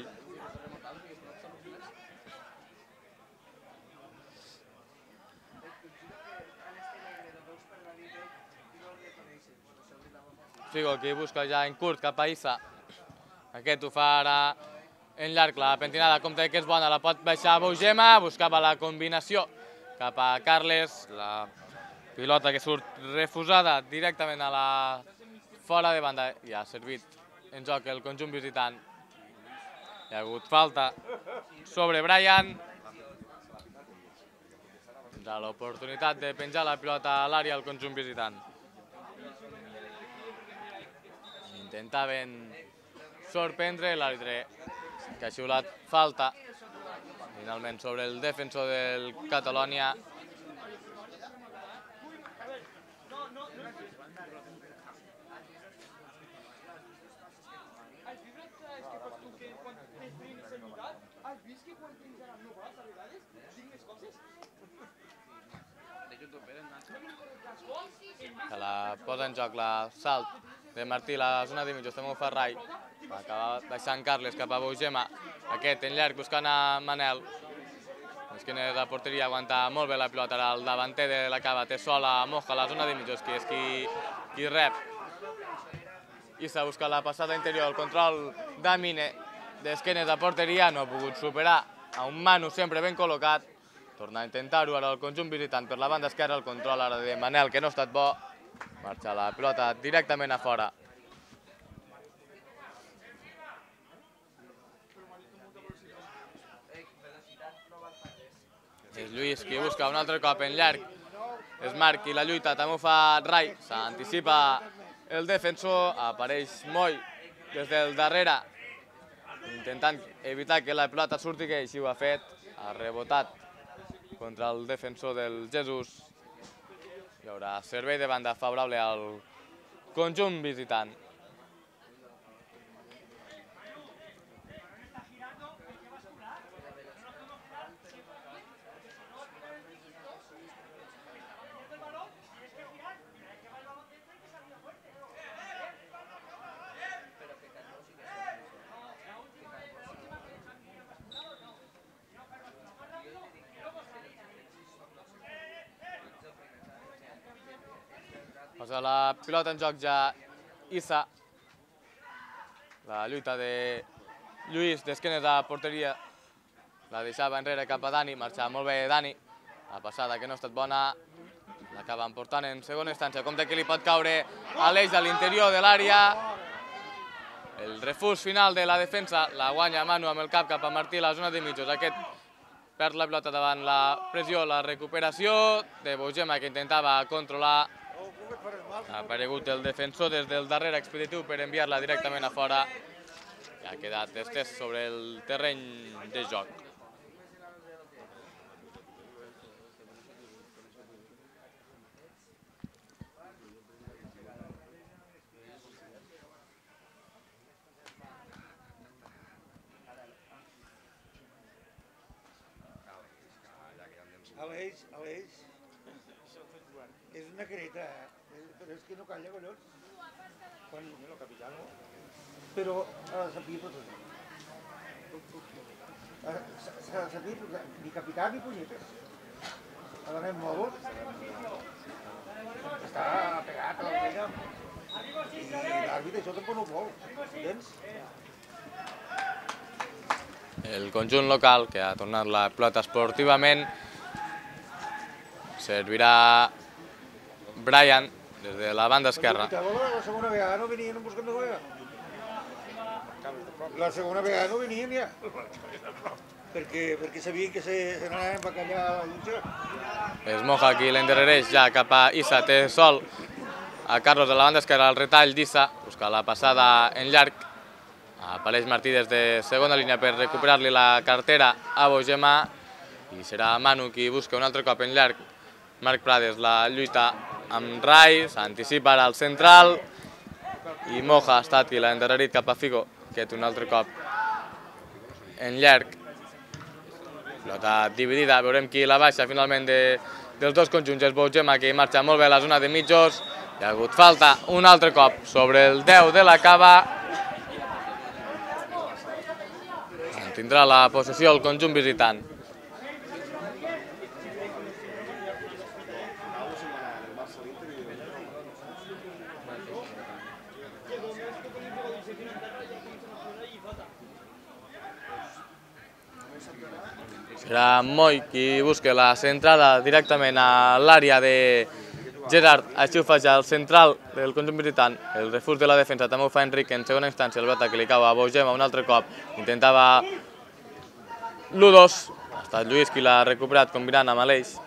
Figo qui busca ja en curt cap a Issa. Aquest ho fa ara en llarg, la pentinada, compte que és bona, la pot baixar Bougema, buscava la combinació cap a Carles, la pilota que surt refusada directament a la fora de banda, i ha servit en joc el conjunt visitant. Hi ha hagut falta sobre Brian. Tindrà l'oportunitat de penjar la pilota a l'àrea al conjunt visitant. Intentaven sorprendre l'àrbitre, que ha xiulat falta. Finalment sobre el defensor del Catalonia. Que la posa en joc la salt de Martí, la zona de mitjos, també ho fa Rai. Va acabar baixant Carles cap a Bougema. Aquest en llarg buscant a Manel. L'esquena de la porteria aguanta molt bé la pilota. El davanter de la cava té sola Moja a la zona de mitjos, que és qui, qui rep. Issa busca la passada interior, el control d'Amine d'esquenes de porteria, no ha pogut superar a un Manu sempre ben col·locat. Torna a intentar-ho ara el conjunt visitant per la banda esquerra, el control ara de Manel, que no ha estat bo. Marxa la pilota directament a fora. És Lluís qui busca un altre cop en llarg. És Marc i la lluita també ho fa Rai. S'anticipa el defensor, apareix Moll des del darrere, intentant evitar que la pilota surti, que així ho ha fet. Ha rebotat contra el defensor del Jesús. Hi haurà servei de banda favorable al conjunt visitant. Posa la pilota en joc ja Issa. La lluita de Lluís d'esquenes a porteria. La deixava enrere cap a Dani, marxava molt bé Dani. La passada que no ha estat bona, l'acaba emportant en segona instància. Compte que li pot caure a l'eix a l'interior de l'àrea. El refús final de la defensa la guanya Manu amb el cap cap a Martí a la zona de mitjos. Aquest perd la pilota davant la pressió, la recuperació de Bougema, que intentava controlar. Ha aparegut el defensor des del darrere expeditiu per enviar-la directament a fora. I ha quedat estès sobre el terreny de joc. Aleix, Aleix, és una careta, però és que no calla, collons. Quan el capità no, però ha de saber protegir. S'ha de saber ni capità ni punyetes. Ha d'anar en modos. Està pegat a l'orella. I l'àrbitre això tampoc no ho vol, entens? El conjunt local, que ha tornat la pilota esportivament, servirà Brian des de la banda esquerra. La segona vegada no venien buscant de jugar. La segona vegada no venien ja. Perquè sabien que s'anaven a callar a la lluita. És Moja qui l'endarrereix ja cap a Issa. Té sol a Carlos de la banda esquerra, el retall d'Issa. Busca la passada en llarg. Apareix Martí des de segona línia per recuperar-li la cartera a Bougema. I serà Manu qui busca un altre cop en llarg. Marc Prades la lluita amb Rai, s'anticipa ara al central i Moja ha estat qui l'ha endarrerit cap a Figo, aquest un altre cop en llarg. Pilota dividida, veurem qui la baixa finalment dels dos conjunts. És Bougema, que marxa molt bé a la zona de mitjos. Hi ha hagut falta un altre cop sobre el deu de la cava. Tindrà la possessió el conjunt visitant. Serà Moll qui busca la centrada directament a l'àrea de Gerard, així ho fa ja el central del conjunt visitant, el refús de la defensa també ho fa Enric, en segona instància el bata que li cau a Bougema un altre cop, intentava l'u dos, ha estat Lluís qui l'ha recuperat combinant amb Aleix.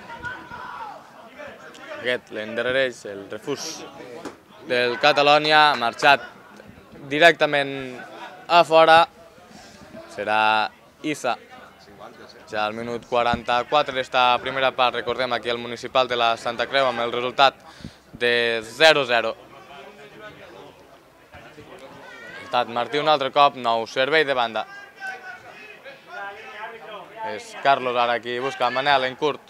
Aquest l'endarrereix, el refús del Catalonia, ha marxat directament a fora, serà Issa. Ja al minut quaranta-quatre d'esta primera part, recordem aquí el municipal de la Santa Creu amb el resultat de zero zero. Ha estat Martí un altre cop, nou servei de banda. És Carlos ara qui busca Manel en curt.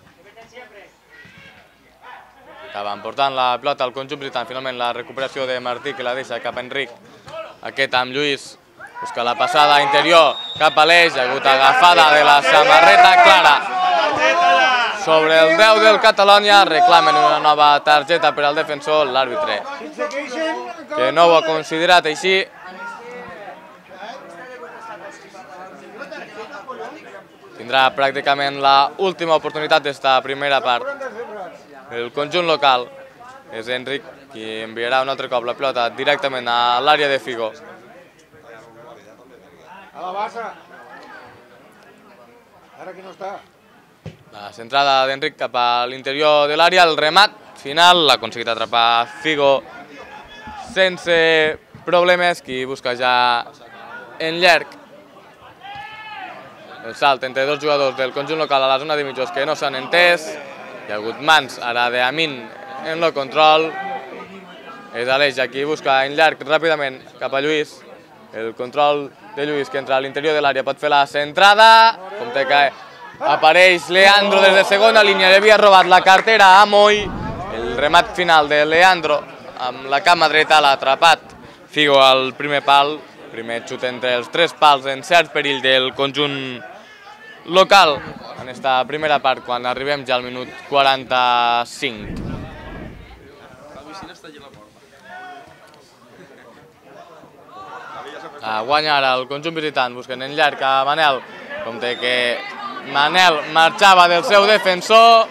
Acaba emportant la pilota al conjunt visitant, finalment la recuperació de Martí que la deixa cap a Enric. Aquest amb Lluís. Busca la passada interior cap a l'eix, ha hagut agafada de la samarreta clara. Sobre el deu del Catalonia reclamen una nova targeta per al defensor, l'àrbitre, que no ho ha considerat així. Tindrà pràcticament l'última oportunitat d'esta primera part. El conjunt local és Enric qui enviarà un altre cop la pilota directament a l'àrea de Figo. A la bassa. Ara que no està. La centrada d'Enric cap a l'interior de l'àrea, el remat final, l'ha aconseguit atrapar Figo sense problemes, qui busca ja en llarg. El salt entre dos jugadors del conjunt local a la zona de mitjos que no s'han entès. Hi ha hagut mans ara d'Amin en el control. És Aleix qui busca en llarg ràpidament cap a Lluís. El control de Lluís que entra a l'interior de l'àrea pot fer la centrada. Compte que apareix Leandro des de segona línia, li havia robat la cartera a Moy. El remat final de Leandro amb la cama dreta l'ha atrapat Figo al primer pal. Primer xut entre els tres pals en cert perill del conjunt local en esta primera part quan arribem ja al minut quaranta-cinc. Guanya ara el conjunt visitant, busquen en llarg a Manel, compte que Manel marxava del seu defensor.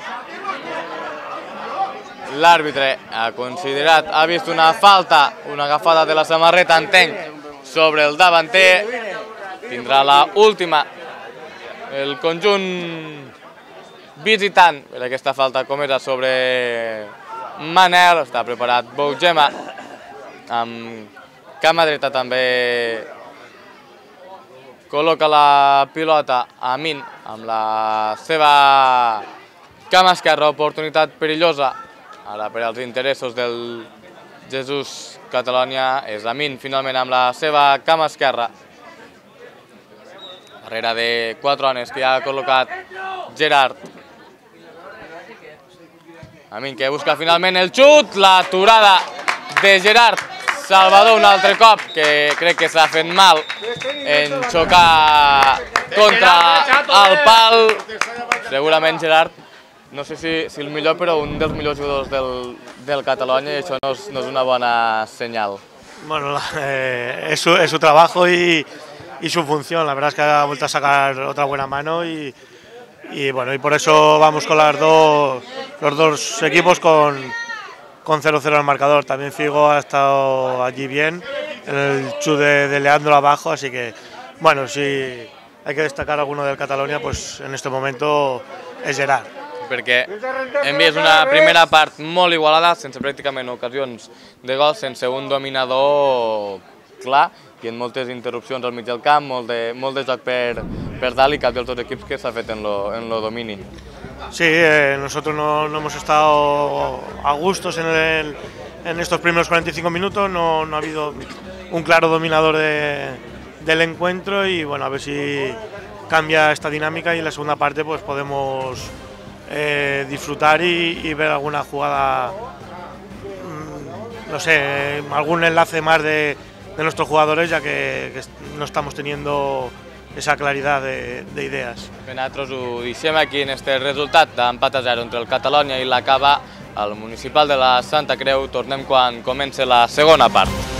L'àrbitre ha considerat, ha vist una falta, una agafada de la samarreta, entenc, sobre el davanter. Tindrà la última el conjunt visitant per aquesta falta comesa sobre Manel. Està preparat Bougema amb cama dreta, també col·loca la pilota a Amin amb la seva cama esquerra, oportunitat perillosa ara per als interessos del Jesús Catalonia. És Amin finalment amb la seva cama esquerra, darrere de quatre homes que ha col·locat Gerard. Amin que busca finalment el xut, l'aturada de Gerard. Salvador un altre cop, que crec que s'ha fet mal en xocar contra el pal. Segurament Gerard, no sé si, si el millor, però un dels millors jugadors del, del Catalonia, y això no és, no és una bona senyal. Bueno, eh, es, su, es su trabajo y, y su función. La verdad es que ha vuelto a sacar otra buena mano y, y bueno, y por eso vamos con las dos, los dos equipos con con cero cero al marcador. También Figo ha estado allí bien, en el chut de, de Leandro abajo, así que, bueno, si hay que destacar alguno del Catalonia, pues en este momento es Gerard. Perquè hem vist una primera part molt igualada, sense pràcticament ocasions de gol, sense un dominador clar i en moltes interrupcions al mig del camp, molt de, molt de joc per, per dalt i cap dels dos equips que s'ha fet en lo, en lo domini. Sí, eh, nosotros no, no hemos estado a gustos en, el, en estos primeros cuarenta y cinco minutos, no, no ha habido un claro dominador de, del encuentro y bueno, a ver si cambia esta dinámica y en la segunda parte pues podemos eh, disfrutar y, y ver alguna jugada, mmm, no sé, algún enlace más de, de nuestros jugadores, ya que, que no estamos teniendo esa claridad de, de idees. Nosaltres ho deixem aquí en este resultat d'empat a zero entre el Catalonia i la Cava al municipal de la Santa Creu. Tornem quan comença la segona part.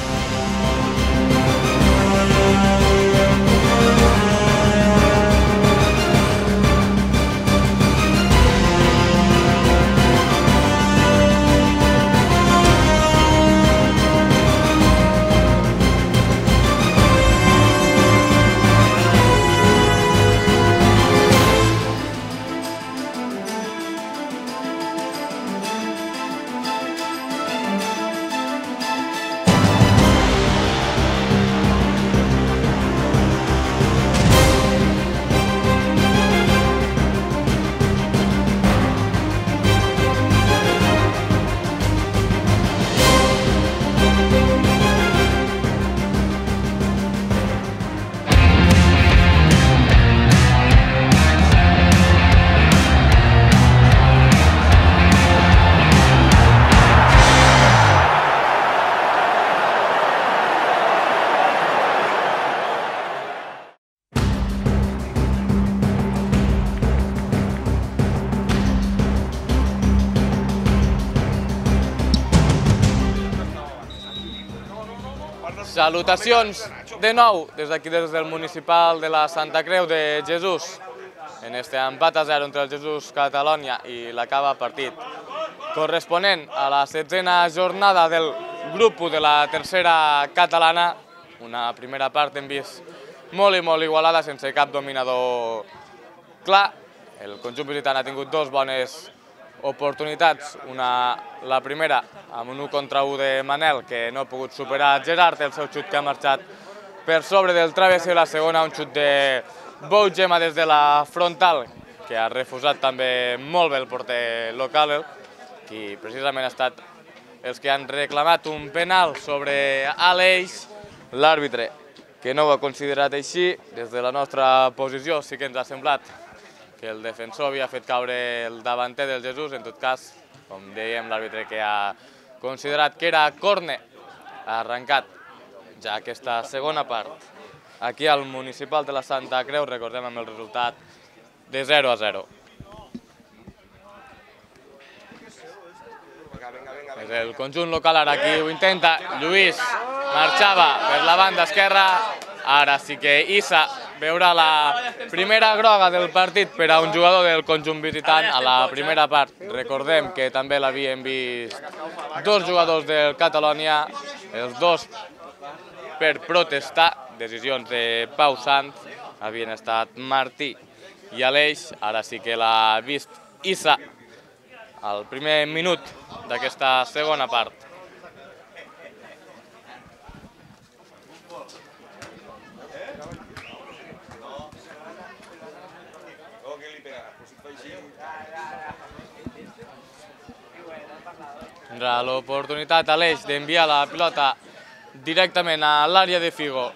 Salutacions de nou des d'aquí, des del municipal de la Santa Creu de Jesús, en este empat a zero entre el Jesús Catalonia i la Cava, partit corresponent a la setzena jornada del grup u de la tercera catalana. Una primera part hem vist molt i molt igualada, sense cap dominador clar. El conjunt visitant ha tingut dos bones oportunitats, una, la primera amb un u contra u de Manel, que no ha pogut superar Gerard, el seu xut que ha marxat per sobre del travesser, i la segona un xut de Bougema des de la frontal, que ha refusat també molt bé el porter local, qui precisament ha estat els que han reclamat un penal sobre Aleix. L'àrbitre, que no ho ha considerat així, des de la nostra posició sí que ens ha semblat que el defensor havia fet caure el davanter del Jesús. En tot cas, com dèiem, l'àrbitre que ha considerat que era córner, ha arrencat ja aquesta segona part aquí al municipal de la Santa Creu, recordem amb el resultat de zero a zero. És el conjunt local ara qui ho intenta. Lluís marxava per la banda esquerra, ara sí que Issa veurà la primera groga del partit per a un jugador del conjunt visitant a la primera part. Recordem que també l'havien vist dos jugadors del Catalonia, els dos per protestar, decisions de Pau Sanz, havien estat Martí i Aleix. Ara sí que l'ha vist Issa al primer minut d'aquesta segona part. Tindrà l'oportunitat Aleix d'enviar la pilota directament a l'àrea de Figo.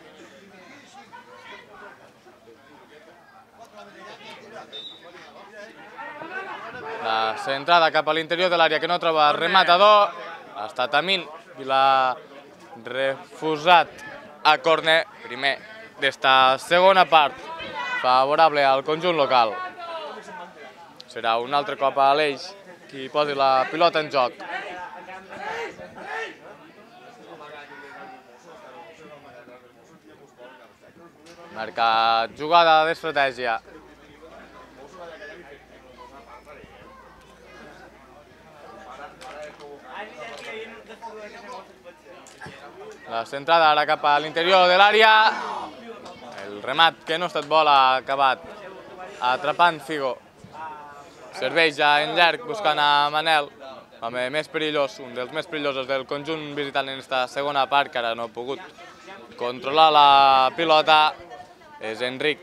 La centrada cap a l'interior de l'àrea que no troba rematador. Ha estat Amin i l'ha refusat a córner. Primer d'esta segona part, favorable al conjunt local. Serà un altre cop a Aleix qui posi la pilota en joc. Marca jugada d'estratègia. La centrada ara cap a l'interior de l'àrea. El remat que no ha estat bo l'ha acabat atrapant Figo. Serveix ja en llarg buscant a Manel, home més perillós, un dels més perillosos del conjunt visitant en aquesta segona part, que ara no ha pogut controlar la pilota. És Enric.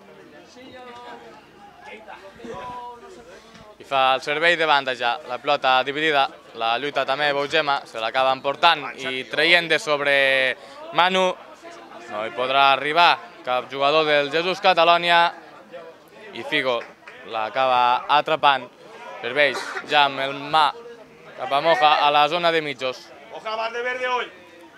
I fa el servei de banda ja. La pilota dividida, la lluita també Bougema, se l'acaba emportant i traient de sobre Manu. No hi podrà arribar cap jugador del Jesús Catalonia i Figo l'acaba atrapant. Serveix ja amb el mà cap a Moja a la zona de mitjos. Moja, vas de verde hoy.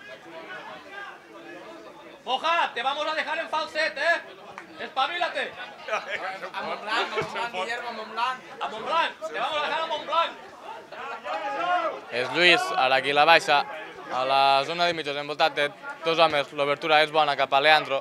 Moja, te vamos a dejar en falset, ¿eh? Espabilate. A Montblanc, a Montblanc, Guillermo, a Montblanc. A Montblanc, te vamos a dejar a Montblanc. És Lluís, ara qui la baixa a la zona de mitjos, envoltat de dos homes. L'obertura és bona cap a Leandro.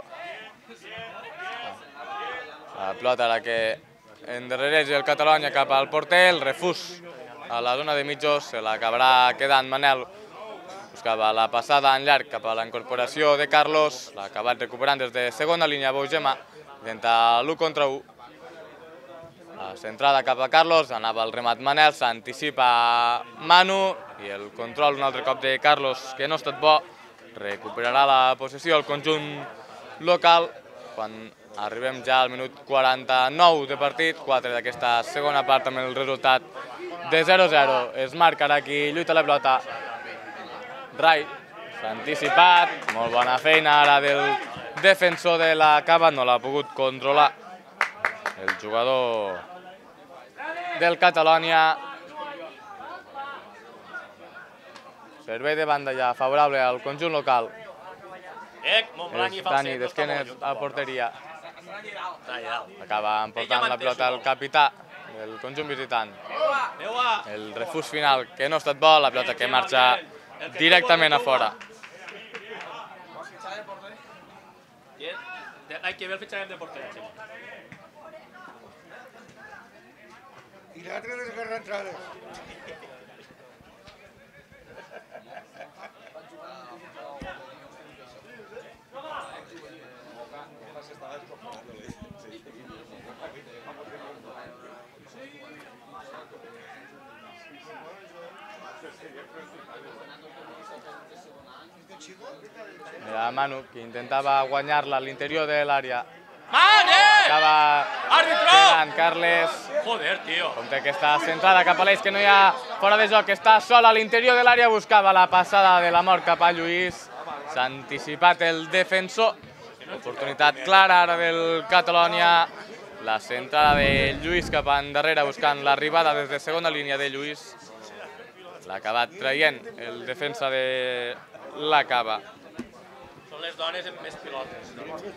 La pilota ara que endarrereix el Catalonia cap al porter, el refús a la zona de mitjos, se l'acabarà quedant Manel. Buscava la passada en llarg cap a la incorporació de Carlos, l'ha acabat recuperant des de segona línia Bougema, intenta l'u contra u. La centrada cap a Carlos, anava el remat Manel, s'anticipa Manu i el control un altre cop de Carlos que no ha estat bo. Recuperarà la possessió el conjunt local quan arribem ja al minut quaranta-nou de partit, quatre d'aquesta segona part amb el resultat de zero a zero. Es marca ara qui lluita la pilota. Rai s'ha anticipat, molt bona feina ara del defensor de la Cava, no l'ha pogut controlar el jugador del Catalonia. Servei de banda ja favorable al conjunt local. És Dani d'esquenes a porteria. Acaba emportant la pilota el capità del conjunt visitant. El refús final que no ha estat bo, la pilota que marxa directament a fora. Hay que ver el ficharem de portero. I l'altre desgarra entrades. Era Manu, que intentava guanyar-la a l'interior de l'àrea. ¡Mane! Acaba ¡Árbitro! quedant Carles. Joder, tío. Com té aquesta centrada cap a l'eix, que no hi ha fora de joc, està sol a l'interior de l'àrea, buscava la passada de la mort cap a Lluís. S'ha anticipat el defensor. Oportunitat clara ara del Catalonia. La centrada de Lluís cap endarrere, buscant l'arribada des de segona línia de Lluís. L'ha acabat traient el defensa de la Cava. Són les dones amb més pilotes.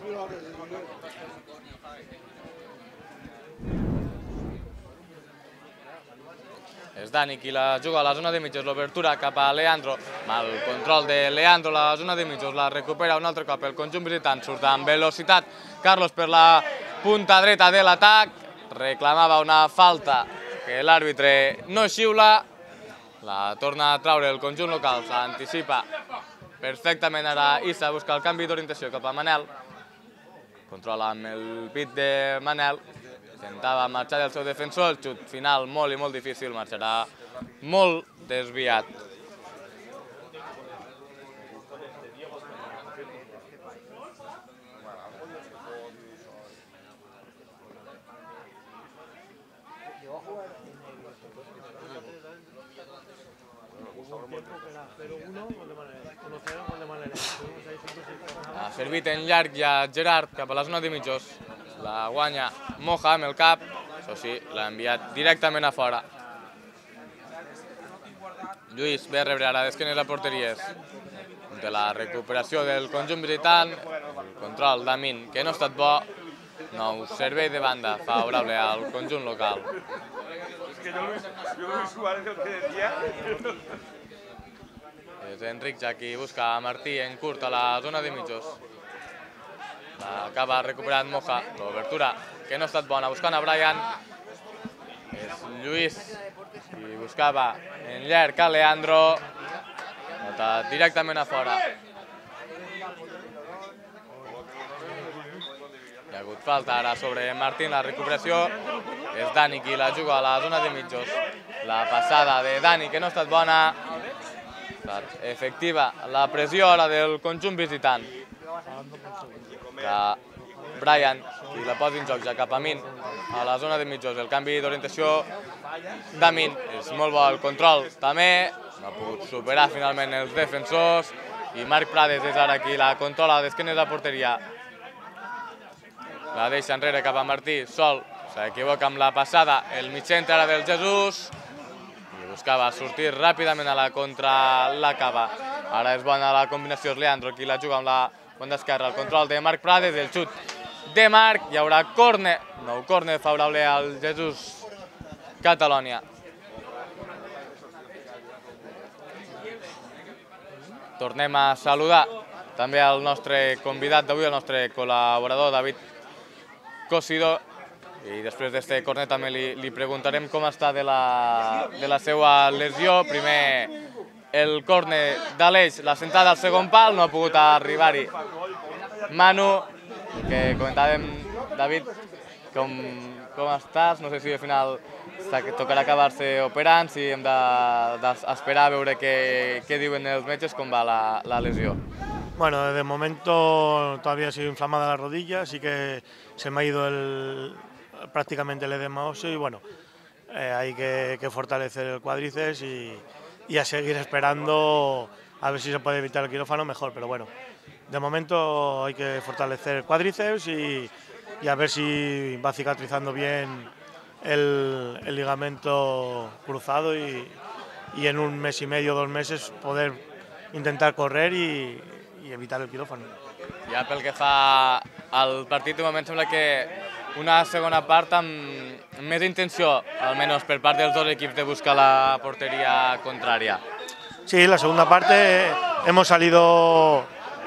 És Dani qui la juga a la zona de mitjos, l'obertura cap a Leandro. Mal control de Leandro, la zona de mitjos, la recupera un altre cop el conjunt visitant, surt amb velocitat Carlos per la punta dreta de l'atac. Reclamava una falta que l'àrbitre no xiula. La torna a traure el conjunt local, s'anticipa perfectament ara Issa, busca el canvi d'orientació cap a Manel. Controla amb el pit de Manel. Intentava marxar del seu defensor, el xut final molt i molt difícil, marxarà molt desviat. Ha servit en llarg ja Gerard cap a la zona de mitjos. La guanya Moja amb el cap, això sí, l'ha enviat directament a fora. Lluís ve a rebre ara d'esquenes a porteries. De la recuperació del conjunt visitant, el control d'Amin, que no ha estat bo, nou servei de banda favorable al conjunt local. És Enric ja qui busca a Martí en curt a la zona de mitjos. Acaba recuperant Moja, l'obertura que no ha estat bona, buscant a Brian. És Lluís qui buscava en llarg a Leandro, nota directament a fora. Hi ha hagut falta ara sobre Martín, la recuperació és Dani qui la juga a la zona de mitjos. La passada de Dani que no ha estat bona, ha estat efectiva la pressió ara del conjunt visitant. Brian, qui la posa en joc ja cap a Min, a la zona de mitjos. El canvi d'orientació d'Amin, és molt bo el control també, no ha pogut superar finalment els defensors, i Marc Prades és ara qui la controla d'esquenes a porteria. La deixa enrere cap a Martí, sol, s'equivoca amb la passada, el mig centre ara del Jesús, i buscava sortir ràpidament a la contra la Cava. Ara és bona la combinació, és Leandro qui la juga amb la banda esquerra, el control de Marc Prades, el xut de Marc, hi haurà córner, nou córner favorable al Jesús Catalonia. Tornem a saludar també el nostre convidat d'avui, el nostre col·laborador David Cosidó, i després d'aquest córner també li preguntarem com està de la seva lesió. Primer el córner d'Aleix, la sentada al segon pal, no ha pogut arribar-hi Manu, que comentàvem, David, com estàs? No sé si al final tocarà acabar-se operant, si hem d'esperar a veure què diuen els metges, com va la lesió. Bueno, de momento todavía sigue inflamada la rodilla, así que se me ha ido el, prácticamente el edema óseo y bueno, eh, hay que, que fortalecer el cuádriceps y y a seguir esperando a ver si se puede evitar el quirófano mejor, pero bueno, de momento hay que fortalecer el cuádriceps y, y a ver si va cicatrizando bien el, el ligamento cruzado y, y en un mes y medio, dos meses poder intentar correr y, y evitar el quirófano. Ja pel que fa al partit, de moment sembla que una segona part amb més intenció, almenys per part dels dos equips, de buscar la portería contraria. Sí, la segunda parte hemos salido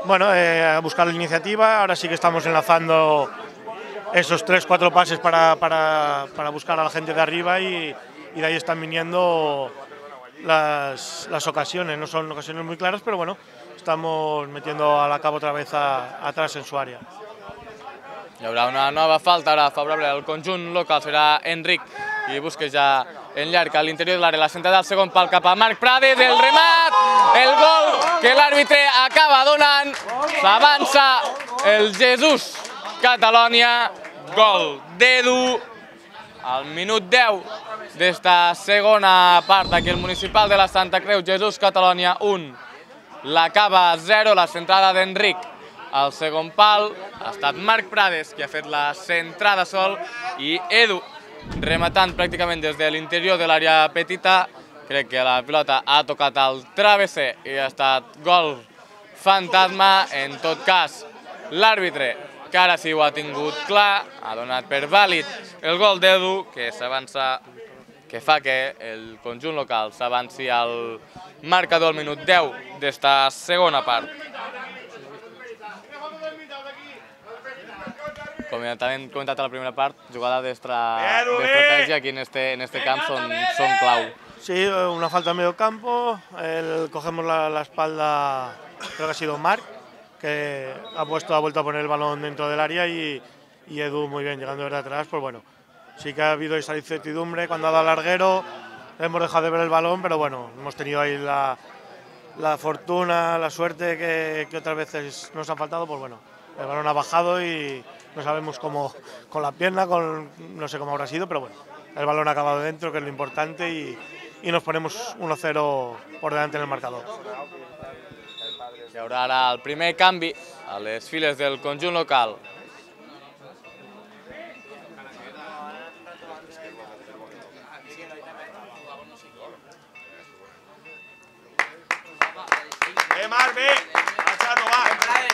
bueno, eh, a buscar la iniciativa. Ahora sí que estamos enlazando esos tres, cuatro pases para, para, para buscar a la gente de arriba y, y de ahí están viniendo las, las ocasiones. No son ocasiones muy claras, pero bueno, estamos metiendo a la cabo otra vez a, atrás en su área. Hi haurà una nova falta ara favorable al conjunt local, serà Enric, i busqueja en llarg a l'interior de l'àrea, la centrada del segon pal cap a Marc Prades, el remat, el gol que l'àrbitre acaba donant, s'avança el Jesús Catalonia, gol d'Edu al minut deu d'esta segona part aquí al municipal de la Santa Creu. Jesús Catalonia un, l'acaba zero, la centrada d'Enric al segon pal, ha estat Marc Prades qui ha fet la centrada sol i Edu rematant pràcticament des de l'interior de l'àrea petita. Crec que la pilota ha tocat el travesser i ha estat gol fantasma. En tot cas, l'àrbitre, que ara sí ho ha tingut clar, ha donat per vàlid el gol d'Edu, que s'avança, que fa que el conjunt local s'avanci al marcador al minut deu d'esta segona part. Com també hem comentat a la primera part, jugada d'estratègia aquí en este, en este camp son, son clau. Sí, una falta en medio campo, el, cogemos la, la espalda, creo que ha sido Marc, que ha puesto, ha vuelto a poner el balón dentro del área y, y Edu muy bien, llegando desde atrás, pues bueno, sí que ha habido esa incertidumbre, cuando ha dado al larguero hemos dejado de ver el balón, pero bueno, hemos tenido ahí la, la fortuna, la suerte que, que otras veces nos ha faltado, pues bueno, el balón ha bajado y no sabemos cómo, con la pierna, con, no sé cómo habrá sido, pero bueno, el balón ha acabado dentro, que es lo importante, y, y nos ponemos uno cero por delante en el marcador. Hi haurà ara el primer canvi a les files del conjunt local. Bé, Marc, bé! Marxant-ho, va!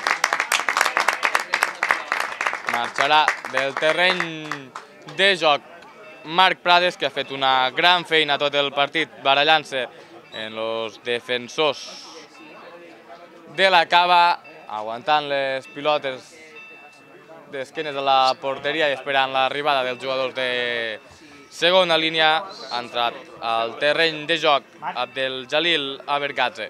Marxarà del terreny de joc Marc Prades, que ha fet una gran feina tot el partit barallant-se en els defensors de la cava, aguantant les pilotes d'esquenes a la porteria i esperant l'arribada dels jugadors de segona línia. Ha entrat al terreny de joc Abdel Jalil Abergatze.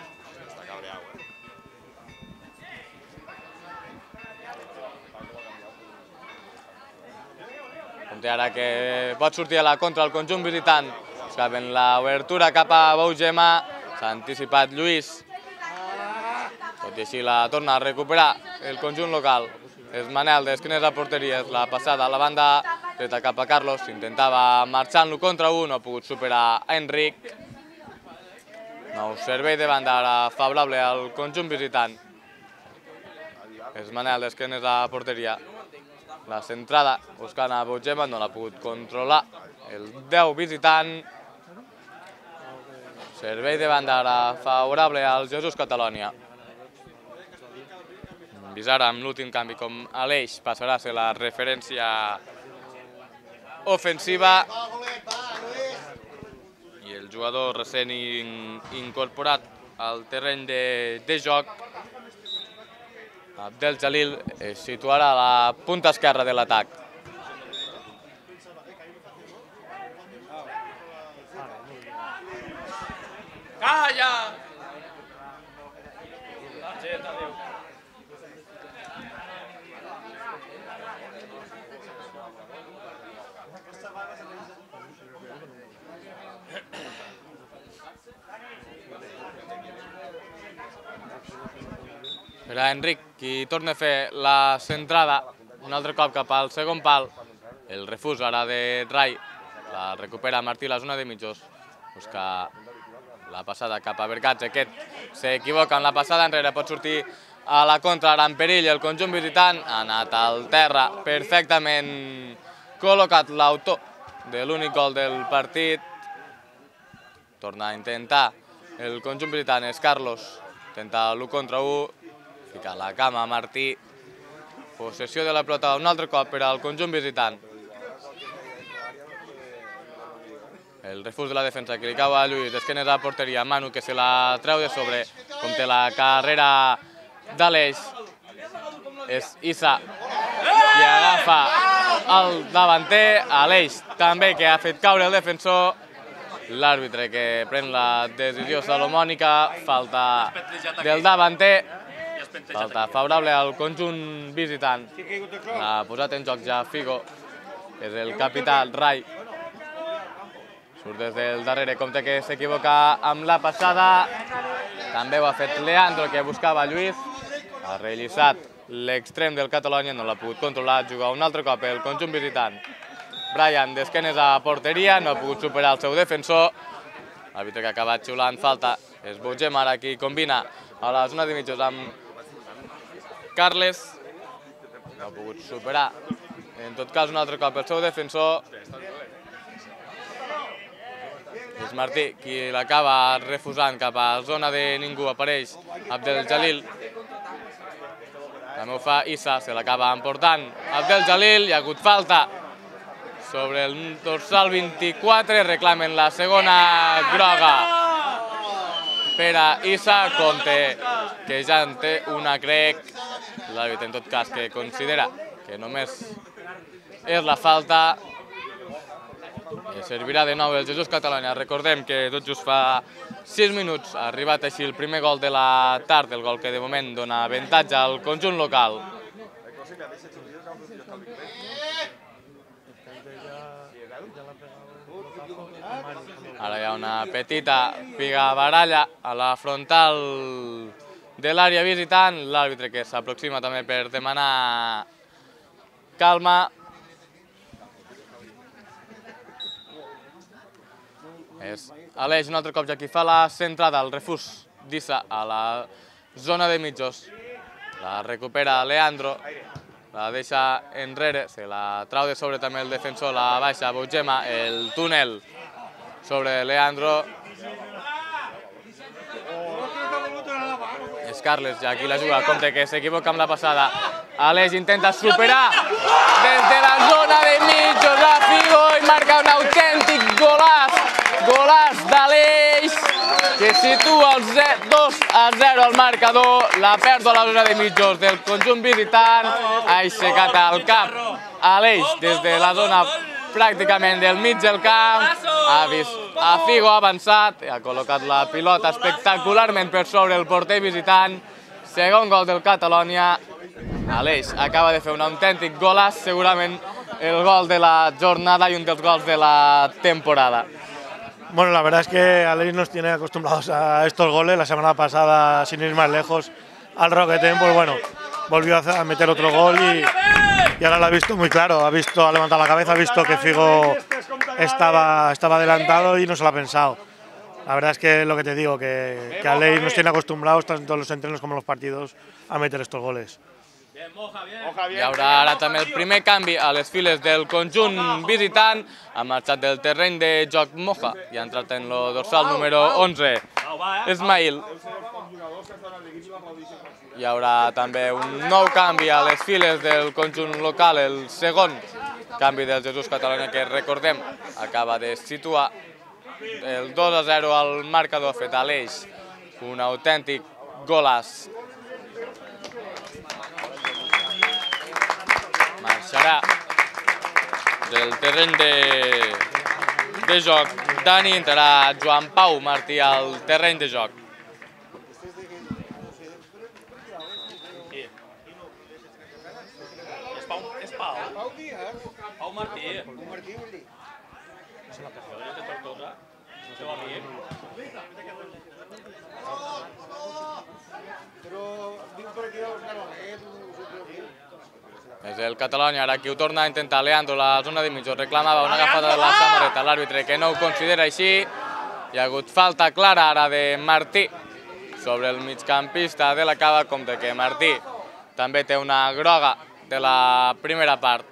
Compte ara que pot sortir a la contra el conjunt visitant. Buscaven l'obertura cap a Bougema, s'ha anticipat Lluís. Tot i així la torna a recuperar el conjunt local. És Manel d'esquenes a porteria, la passada a la banda dreta cap a Carlos, intentava marxant-lo contra un, no ha pogut superar Enric. Nou servei de banda ara favorable al conjunt visitant. És Manel d'esquenes a porteria. La centrada buscant a Bougema, no l'ha pogut controlar el deu visitant. Servei de banda ara favorable al Jesús Catalonia. Vist ara amb l'últim canvi com Aleix passarà a ser la referència ofensiva i el jugador recent incorporat al terreny de joc, Abdel Jalil, es situarà a la punta esquerra de l'atac. Calla! Serà Enric qui torna a fer la centrada, un altre cop cap al segon pal. El refús ara de Rai, la recupera Martí a la zona de mitjos. Busca la passada cap a Bergatze, aquest s'equivoca en la passada enrere, pot sortir a la contra, ara en perill el conjunt visitant, ha anat al terra, perfectament col·locat l'autor de l'únic gol del partit. Torna a intentar el conjunt visitant, és Carlos, intenta l'u contra u, fica la cama Martí, possessió de la pilota un altre cop per al conjunt visitant. El refús de la defensa que li cau a Lluís, d'esquenes a la porteria, Manu que se la treu de sobre, com té la carrera d'Aleix. És Issa qui agafa el davanter, Aleix també que ha fet caure el defensor, l'àrbitre que pren la decisió salomònica, falta del davanter, falta favorable al conjunt visitant. L'ha posat en joc ja Figo, és el capità Rai. Surt des del darrere, compte que s'equivoca amb la passada. També ho ha fet Leandro, que buscava Lluís. Ha rellisat l'extrem del Catalunya, no l'ha pogut controlar, juga un altre cop el conjunt visitant. Brian d'esquenes a porteria, no ha pogut superar el seu defensor. L'àrbitre que ha acabat xiulant falta és Bougem, ara qui combina a la zona de mitjos amb Carles. No ha pogut superar, en tot cas, un altre cop el seu defensor. És Martí qui l'acaba refusant cap a zona de ningú, apareix Abdel Jalil. També ho fa Issa, se l'acaba emportant Abdel Jalil, hi ha hagut falta sobre el dorsal vint-i-quatre, reclamen la segona groga per a Issa, compte que ja en té una, crec, l'àrbitre en tot cas que considera que només és la falta. Servirà de nou el Jesús Catalunya. Recordem que tot just fa sis minuts ha arribat així el primer gol de la tarda, el gol que de moment dona avantatge al conjunt local. Ara hi ha una petita pigabaralla a la frontal de l'àrea visitant, l'àrbitre que s'aproxima també per demanar calma. És Aleix un altre cop ja qui fa la centrada, el refús d'Issa a la zona de mitjos. La recupera Leandro, la deixa enrere, se la trau de sobre també el defensor, la baixa Bougema, el túnel sobre Leandro. És Carles ja qui la juga, compte que s'equivoca amb la passada. Aleix intenta superar des de la zona de mitjos a Figo i marca un autèntic golaç. Golaç d'Aleix, que situa el dos a zero al marcador. La pèrdua a la zona de mitjos del conjunt visitant. Ha aixecat el cap Aleix des de la zona pràcticament del mig del camp. Ha vist a Figo avançat, ha col·locat la pilota espectacularment per sobre el porter visitant. Segon gol del Catalunya. Aleix acaba de fer un autèntic golaç, segurament el gol de la jornada y un dels gols de la temporada. Bueno, la verdad es que Aleix nos tiene acostumbrados a estos goles. La semana pasada, sin ir más lejos, al Roquetén, pues bueno, volvió a meter otro gol y, y ahora lo ha visto muy claro. Ha visto, ha levantado la cabeza, ha visto que Figo estaba, estaba adelantado y no se lo ha pensado. La verdad es que es lo que te digo, que, que Aleix nos tiene acostumbrados, tanto en los entrenos como en los partidos, a meter estos goles. Hi haurà ara també el primer canvi a les files del conjunt visitant. Ha marxat del terreny de joc Moja i ha entrat en el dorsal número onze, Ismail. Hi haurà també un nou canvi a les files del conjunt local, el segon canvi del Jesús Catalunya, que recordem acaba de situar el dos a zero al marcador, fet a l'eix. Un autèntic golaç. Marxarà del terreny de, de joc Dani, entrarà Joan Pau Martí al terreny de joc. És Pau? És Pau? Pau Martí. Pau Martí, vol dir? És la persona de Tortosa, el seu amic. Però diu per aquí el Canonet, És el Catalunya ara qui ho torna a intentar. Leandro, la zona de mitjos, reclamava una agafada de la samarreta. L'àrbitre que no ho considera així. Hi ha hagut falta clara ara de Martí sobre el migcampista de la Cava, compte que Martí també té una groga de la primera part.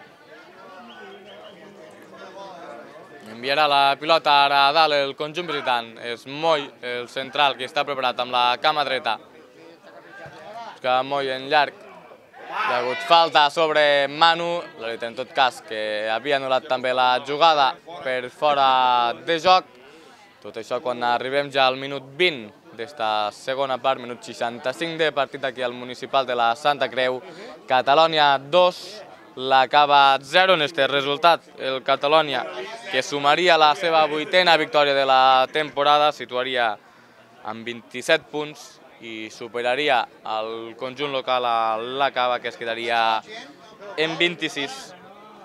Enviarà la pilota ara a dalt el conjunt visitant. És Moll, el central, que està preparat amb la cama dreta. Busca Moll en llarg. Hi ha hagut falta sobre Manu, l'àrbitre en tot cas que havia anul·lat també la jugada per fora de joc. Tot això quan arribem ja al minut vint d'esta segona part, minut seixanta-cinc de partit aquí al municipal de la Santa Creu. Catalònia dos, la Cava zero en este resultat. El Catalònia, que sumaria la seva vuitena victòria de la temporada, situaria amb vint-i-set punts i superaria el conjunt local a la Cava, que es quedaria en vint-i-sis.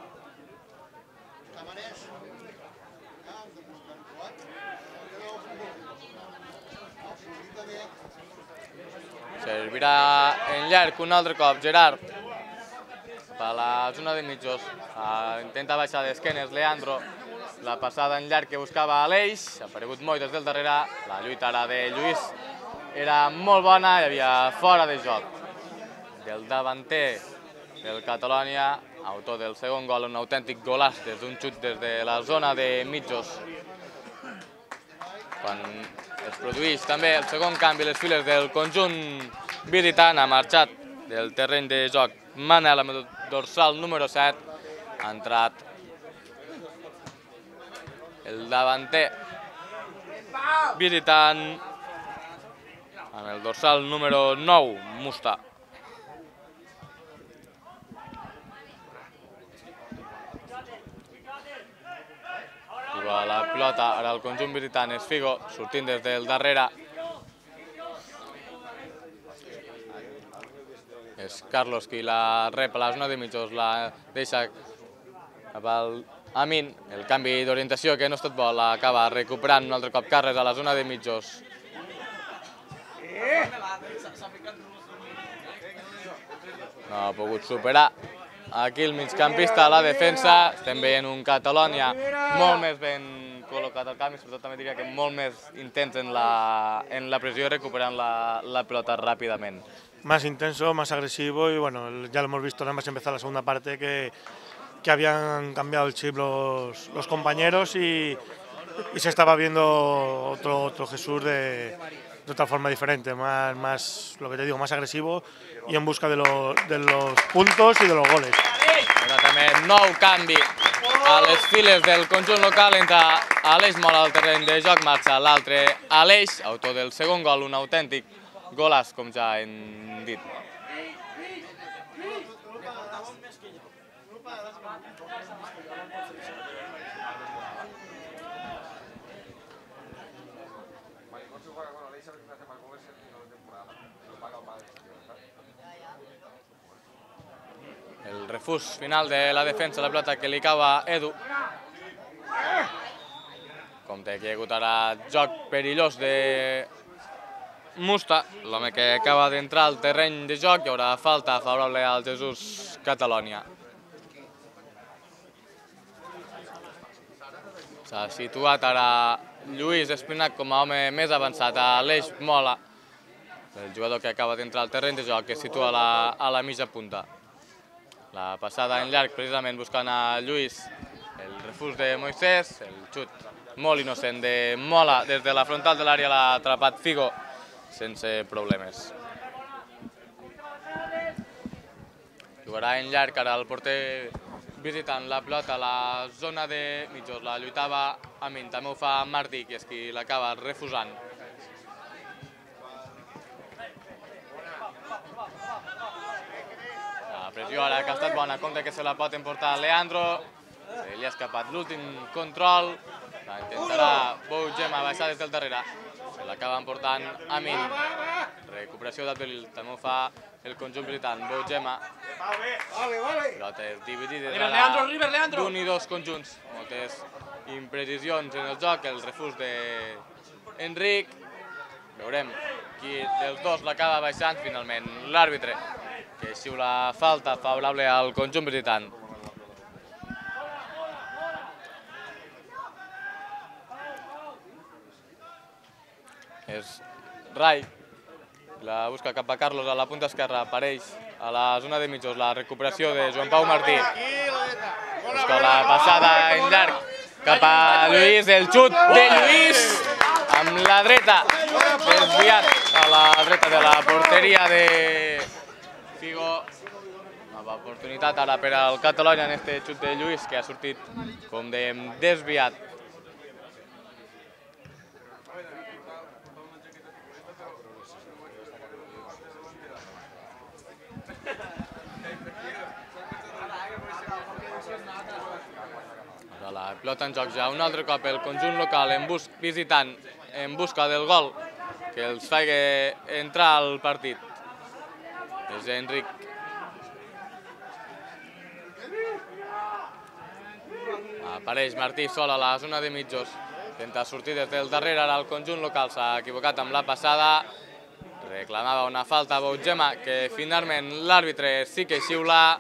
Servirà en llarg un altre cop Gerard per la zona de mitjos. Intenta baixar d'esquenes Leandro. La passada en llarg que buscava Aleix. Ha aparegut Moi des del darrere. La lluita ara de Lluís era molt bona, hi havia fora de joc del davanter del Catalònia, autor del segon gol, un autèntic golaç des d'un xut des de la zona de mitjos. Quan es produeix també el segon canvi a les files del conjunt visitant, ha marxat del terreny de joc Manel amb el dorsal número set, ha entrat el davanter visitant amb el dorsal número nou, Musta. Juga la pilota, ara el conjunt visitant és Figo, sortint des del darrere. És Carlos qui la rep a la zona de mitjos, la deixa cap al Amin. El canvi d'orientació que no ha estat bo, l'acaba recuperant un altre cop Carles a la zona de mitjos. No ha pogut superar aquí el migcampista a la defensa. Estem veient un Catalònia molt més ben col·locat al camp i sobretot també diria que molt més intens en la pressió, recuperant la pelota ràpidament. Más intenso, más agresivo y bueno, ya lo hemos visto nada más empezar la segunda parte que, que habían cambiado el chip los, los compañeros y, y se estaba viendo otro, otro Jesús de, de otra forma diferente, más, más, lo que te digo, más agresivo y en busca de, lo, de los puntos y de los goles. Ara també nou canvi a les files del conjunt local, entre Aleix Mola al terreny de joc, marxa l'altre Aleix, autor del segon gol, un autèntic golaç, com ja hem dit. El refús final de la defensa, la pilota que li cau a Edu. Compte que hi ha hagut ara joc perillós de Musta, l'home que acaba d'entrar al terreny de joc. Hi haurà falta favorable al Jesús Catalònia. S'ha situat ara Lluís Espinac com a home més avançat a Aleix Mola, el jugador que acaba d'entrar al terreny de joc, que es situa a la mitja punta. La passada en llarg, precisament buscant a Lluís, el refús de Moisés, el xut molt innocent de Mola, des de la frontal de l'àrea l'ha atrapat Figo sense problemes. Jugarà en llarg ara el porter visitant la pilota a la zona de mitjos, la lluitava Amin, també ho fa Martí, que és qui l'acaba refusant. La pressió ara que ha estat bona, compte que se la pot emportar Leandro, se li ha escapat l'últim control, la intentarà Bougema baixar des del darrere, se l'acaba emportant Amin, recuperació d'Abdelil, també ho fa el conjunt visitant, Bougema, pilotes dividides ara d'un i dos conjunts, moltes imprecisions en el joc, el refús d'Enric, veurem qui dels dos l'acaba baixant finalment, l'àrbitre, que xiula falta favorable al conjunt visitant. És Rai, la busca cap a Carlos a la punta esquerra, apareix a la zona de mitjos, la recuperació de Joan Pau Martí. Busca la passada en llarg cap a Lluís, el xut de Lluís amb la dreta, desviat a la dreta de la porteria de Figo. Nova oportunitat ara per al Catalònia en este xut de Lluís, que ha sortit, com dèiem, desviat. La pilota en joc ja un altre cop el conjunt local en bus visitant en busca del gol que els faci entrar al partit. És Enric. Apareix Martí sol a la zona de mitjos. Intenta sortir des del darrere, ara el conjunt local s'ha equivocat amb la passada. Reclamava una falta a Bougema que finalment l'àrbitre sí que xiula.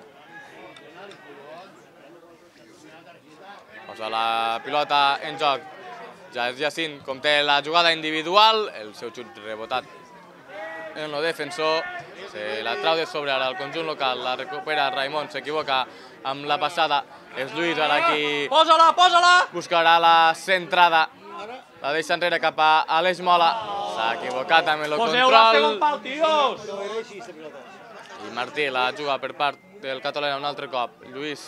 Posa la pilota en joc. Ja és Jacint, com té la jugada individual, el seu xut rebotat en el defensor. Se la trau de sobre ara el conjunt local, la recupera Raimon, s'equivoca amb la passada. És Lluís ara qui... Posa-la, posa-la! Buscarà la centrada. La deixa enrere cap a Aleix Mola. S'ha equivocat amb el control. Poseu-la al segon pal, tios! I Martí la juga per part del Catalunya un altre cop. Lluís.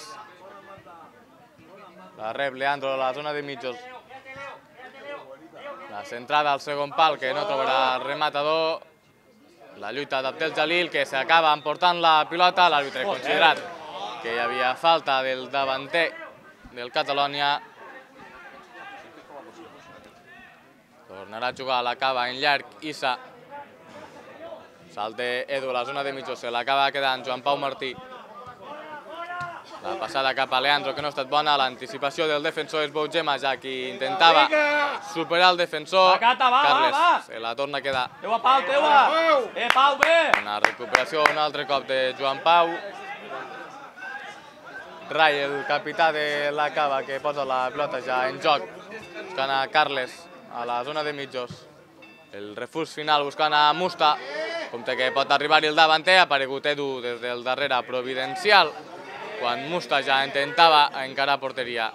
La rep Leandro a la zona de mitjos. La centrada al segon pal que no trobarà rematador. La lluita d'Abdel Jalil que s'acaba emportant la pilota. L'àrbitre ha considerat que hi havia falta del davanter del Catalunya. Tornarà a jugar, l'acaba en llarg Issa. Salta Edu a la zona de mitjos, se l'acaba quedant Joan Pau Martí. La passada cap a Leandro que no ha estat bona, l'anticipació del defensor és Bougema, ja qui intentava superar el defensor. Carles se la torna a quedar. Teua, Pau, teua! Eh, Pau, bé! Una recuperació un altre cop de Joan Pau. Rai, el capità de la Cava, que posa la pilota ja en joc, buscant a Carles a la zona de mitjos. El refús final buscant a Musta, compte que pot arribar-hi el davanter, ha aparegut Edu des del darrere providencial, quan Musta ja intentava encarar porteria.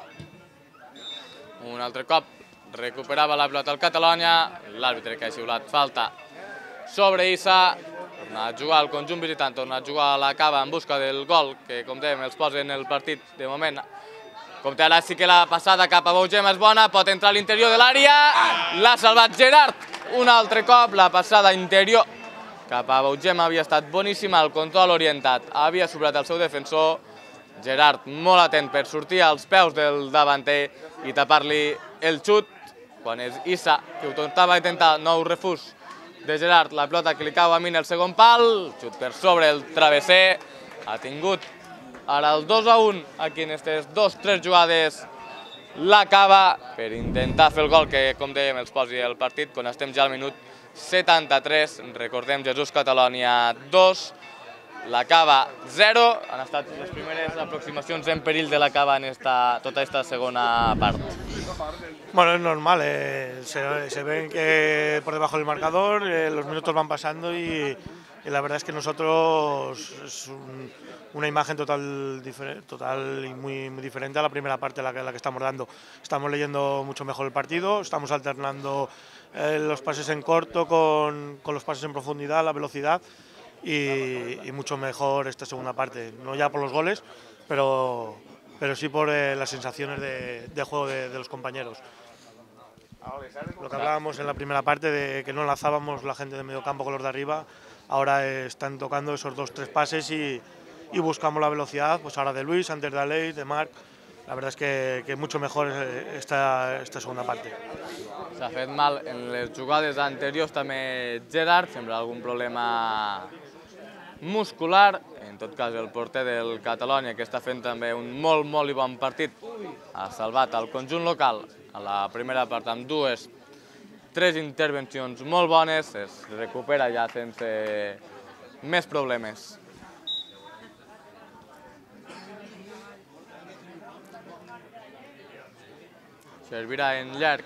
Un altre cop recuperava la pilota al Catalunya, l'àrbitre que ha xiulat falta sobre Issa. Torna a jugar el conjunt visitant, torna a jugar a la Cava en busca del gol, que com dèiem els posa en el partit de moment. Com té ara sí que la passada cap a Bougema és bona, pot entrar a l'interior de l'àrea, l'ha salvat Gerard. Un altre cop la passada interior cap a Bougema havia estat boníssima, el control orientat, havia superat el seu defensor. Gerard molt atent per sortir als peus del davanter i tapar-li el xut, quan és Issa, que ho tornava a intentar, nou refús de Gerard, la pilota que li cau a min el segon pal, xut per sobre el travesser, ha tingut ara el dos a un aquí en aquestes dos tres jugades l'acaba per intentar fer el gol que, com dèiem, els posi el partit quan estem ja al minut setanta-tres. Recordem, Jesús Catalunya dos, l'acaba zero. Han estat les primeres aproximacions en perill de l'acaba en esta, tota aquesta segona part. Bueno, es normal, eh, se, se ven que por debajo del marcador, eh, los minutos van pasando y, y la verdad es que nosotros es un, una imagen total, total y muy, muy diferente a la primera parte a la que, la que estamos dando. Estamos leyendo mucho mejor el partido, estamos alternando eh, los pases en corto con, con los pases en profundidad, la velocidad y, y mucho mejor esta segunda parte, no ya por los goles, pero, pero sí por eh, las sensaciones de, de juego de, de los compañeros. Lo que hablábamos en la primera parte de que no lanzábamos la gente de medio campo con los de arriba, ahora están tocando esos dos tres pases y, y buscamos la velocidad, pues ahora de Luis, antes de Aleix, de Marc. La verdad es que, que mucho mejor esta, esta segunda parte. S'ha fet mal en les jugades anteriors també Gerard, sembla algun problema muscular. En tot cas, el porter del Catalunya, que està fent també un molt, molt i bon partit, ha salvat el conjunt local a la primera part amb dues, tres intervencions molt bones, es recupera ja sense més problemes. Servirà en llarg.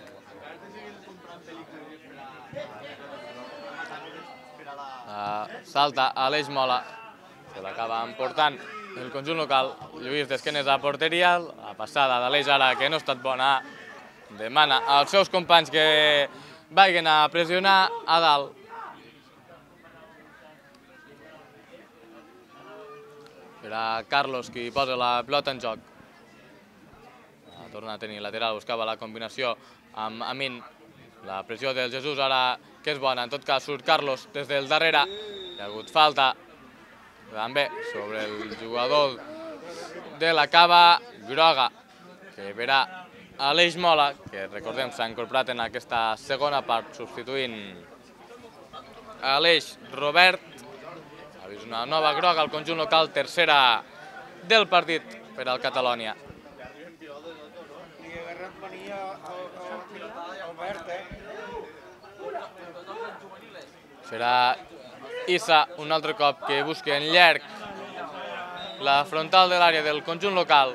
Salta Aleix Mola, se l'acaba emportant el conjunt local. Lluís d'esquenes a porteria, la passada d'Aleix ara que no ha estat bona, demana als seus companys que vagin a pressionar a dalt. Era Carlos qui posa la pilota en joc. Torna a tenir lateral, buscava la combinació amb Amin. La pressió del Jesús ara que és bona, en tot cas surt Carlos des del darrere. Hi ha hagut falta també sobre el jugador de la Cava. groga, que verà Aleix Mola, que recordem s'ha incorporat en aquesta segona part, substituint Aleix Robert. Ha vist una nova groga al conjunt local, tercera del partit per al Catalonia. Li ha agarrat mania al Bert, eh? Serà Issa un altre cop que busca en llarg la frontal de l'àrea del conjunt local.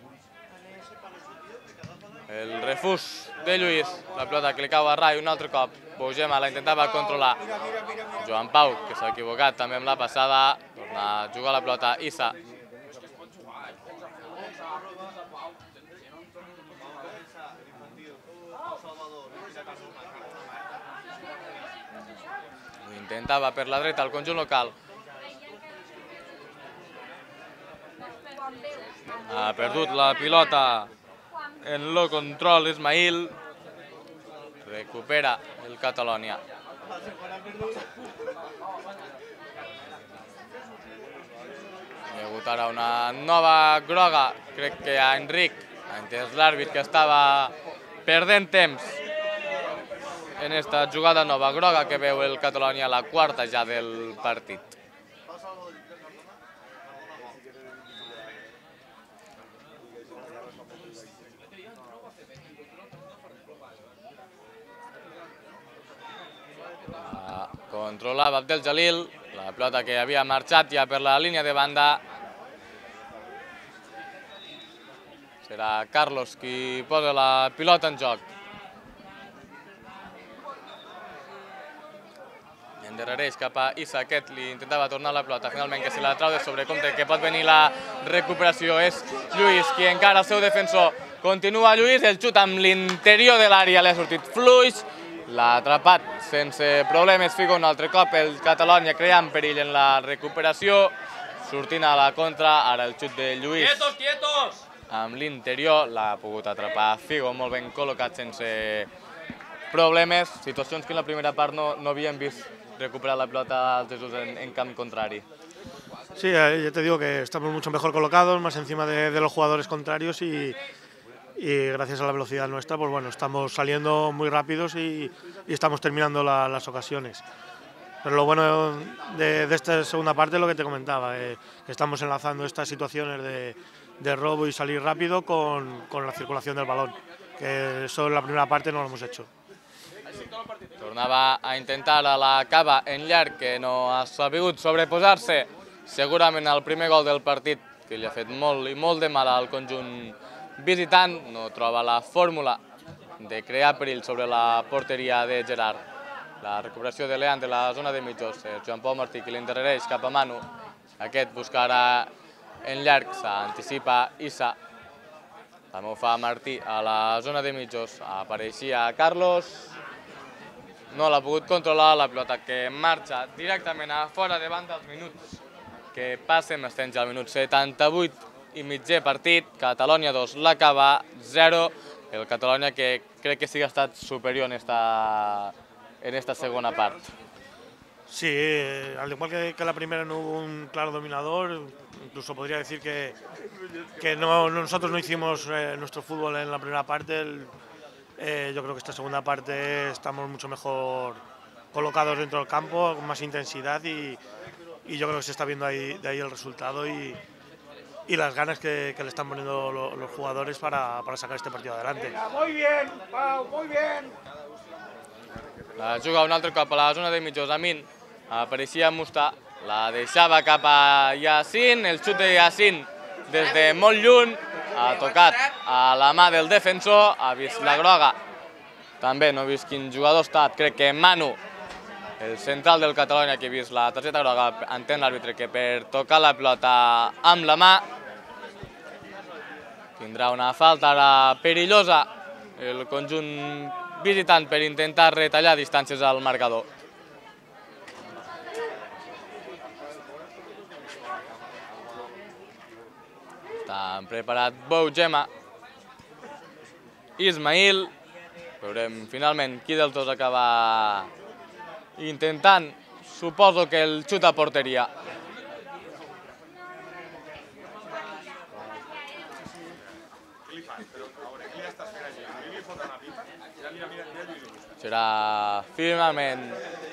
El refús de Lluís, la pilota que li cau a rai un altre cop. Bougema la intentava controlar. Joan Pau, que s'ha equivocat també amb la passada, torna a jugar la pilota Issa. Intentava per la dreta el conjunt local. Ha perdut la pilota en el control Ismail. Recupera el Catalonia. Hi ha hagut ara una nova groga. Crec que a Enric ha entès l'àrbit que estava perdent temps en esta jugada nova groga que veu el Catalonia, la quarta ja del partit. Controlava Abdel Jalil, la pilota que havia marxat ja per la línia de banda. Serà Carlos qui posa la pilota en joc. Endarrereix cap a Issa, aquest li intentava tornar la pilota, finalment que se la trau de sobre compte que pot venir la recuperació. És Lluís qui encara el seu defensor. Continua Lluís, el xut amb l'interior de l'àrea li ha sortit fluix. L'ha atrapat sense problemes Figo un altre cop. El Catalonia creant perill en la recuperació. Sortint a la contra, ara el xut de Lluís. Quietos, quietos! Amb l'interior l'ha pogut atrapar Figo, molt ben col·locat sense problemes. Situacions que en la primera part no, no havíem vist recuperar la pelota al Jesús en, en camp contrari. Sí, ya te digo que estamos mucho mejor colocados, más encima de, de los jugadores contrarios y, y gracias a la velocidad nuestra, pues bueno, estamos saliendo muy rápidos y, y estamos terminando la, las ocasiones. Pero lo bueno de, de esta segunda parte es lo que te comentaba, eh, que estamos enlazando estas situaciones de, de robo y salir rápido con, con la circulación del balón, que eso en la primera parte no lo hemos hecho. Tornava a intentar a la cava en llarg, que no ha sabut sobreposar-se segurament al primer gol del partit, que li ha fet molt i molt de mal al conjunt visitant. No troba la fórmula de crear perill sobre la porteria de Gerard. La recuperació de Leant de la zona de mitjos, Joan Pau Martí que l'interrereix cap a Manu. Aquest buscarà en llarg, s'anticipa Issa. També ho fa Martí a la zona de mitjos. Apareixia Carlos. No l'ha pogut controlar, la pilota que marxa directament a fora de banda als minuts que passen. Estem ja al minut setanta-vuit i mitger partit. Catalonia dos, l'acaba zero. El Catalonia que crec que sí que ha estat superior en esta, en esta segona part. Sí, al igual que, que la primera no hubo un claro dominador, incluso podría decir que, que no, nosotros no hicimos eh, nuestro fútbol en la primera parte. El, Eh, yo creo que esta segunda parte estamos mucho mejor colocados dentro del campo, con más intensidad y, y yo creo que se está viendo ahí, de ahí el resultado y, y las ganas que, que le están poniendo lo, los jugadores para, para sacar este partido adelante. Venga, muy bien, Pau, muy bien. La juga un altre cop a la zona de mitjos. Amin apareixia Mustà, la deixava cap a Yacine, el xut de Yacine des de molt lluny. Ha tocat a la mà del defensor, ha vist la groga. També no he vist quin jugador ha estat, crec que Manu, el central del Catalonia, que ha vist la targeta groga, entén l'àrbitre que per tocar la pilota amb la mà tindrà una falta ara perillosa el conjunt visitant per intentar retallar distàncies al marcador. Està preparat Bougema, Ismail. Veurem finalment qui dels dos acaba intentant. Suposo que el xut a porteria. Serà finalment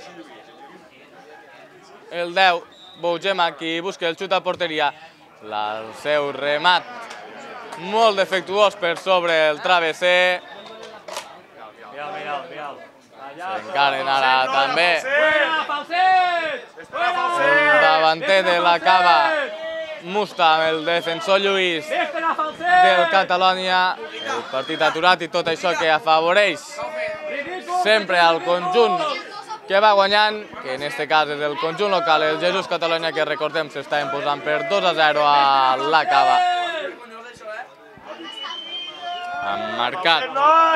el deu, Bougema, qui busca el xut a porteria. El seu remat molt defectuós per sobre el travesser. S'encaren ara també el davanter de la cava, Musta, amb el defensor Lluís del Catalònia. El partit aturat i tot això que afavoreix sempre al conjunt que va guanyant, que en aquest cas és el conjunt local, el Jesús Catalònia, que recordem s'està imposant per dos a zero a la cava. Han marcat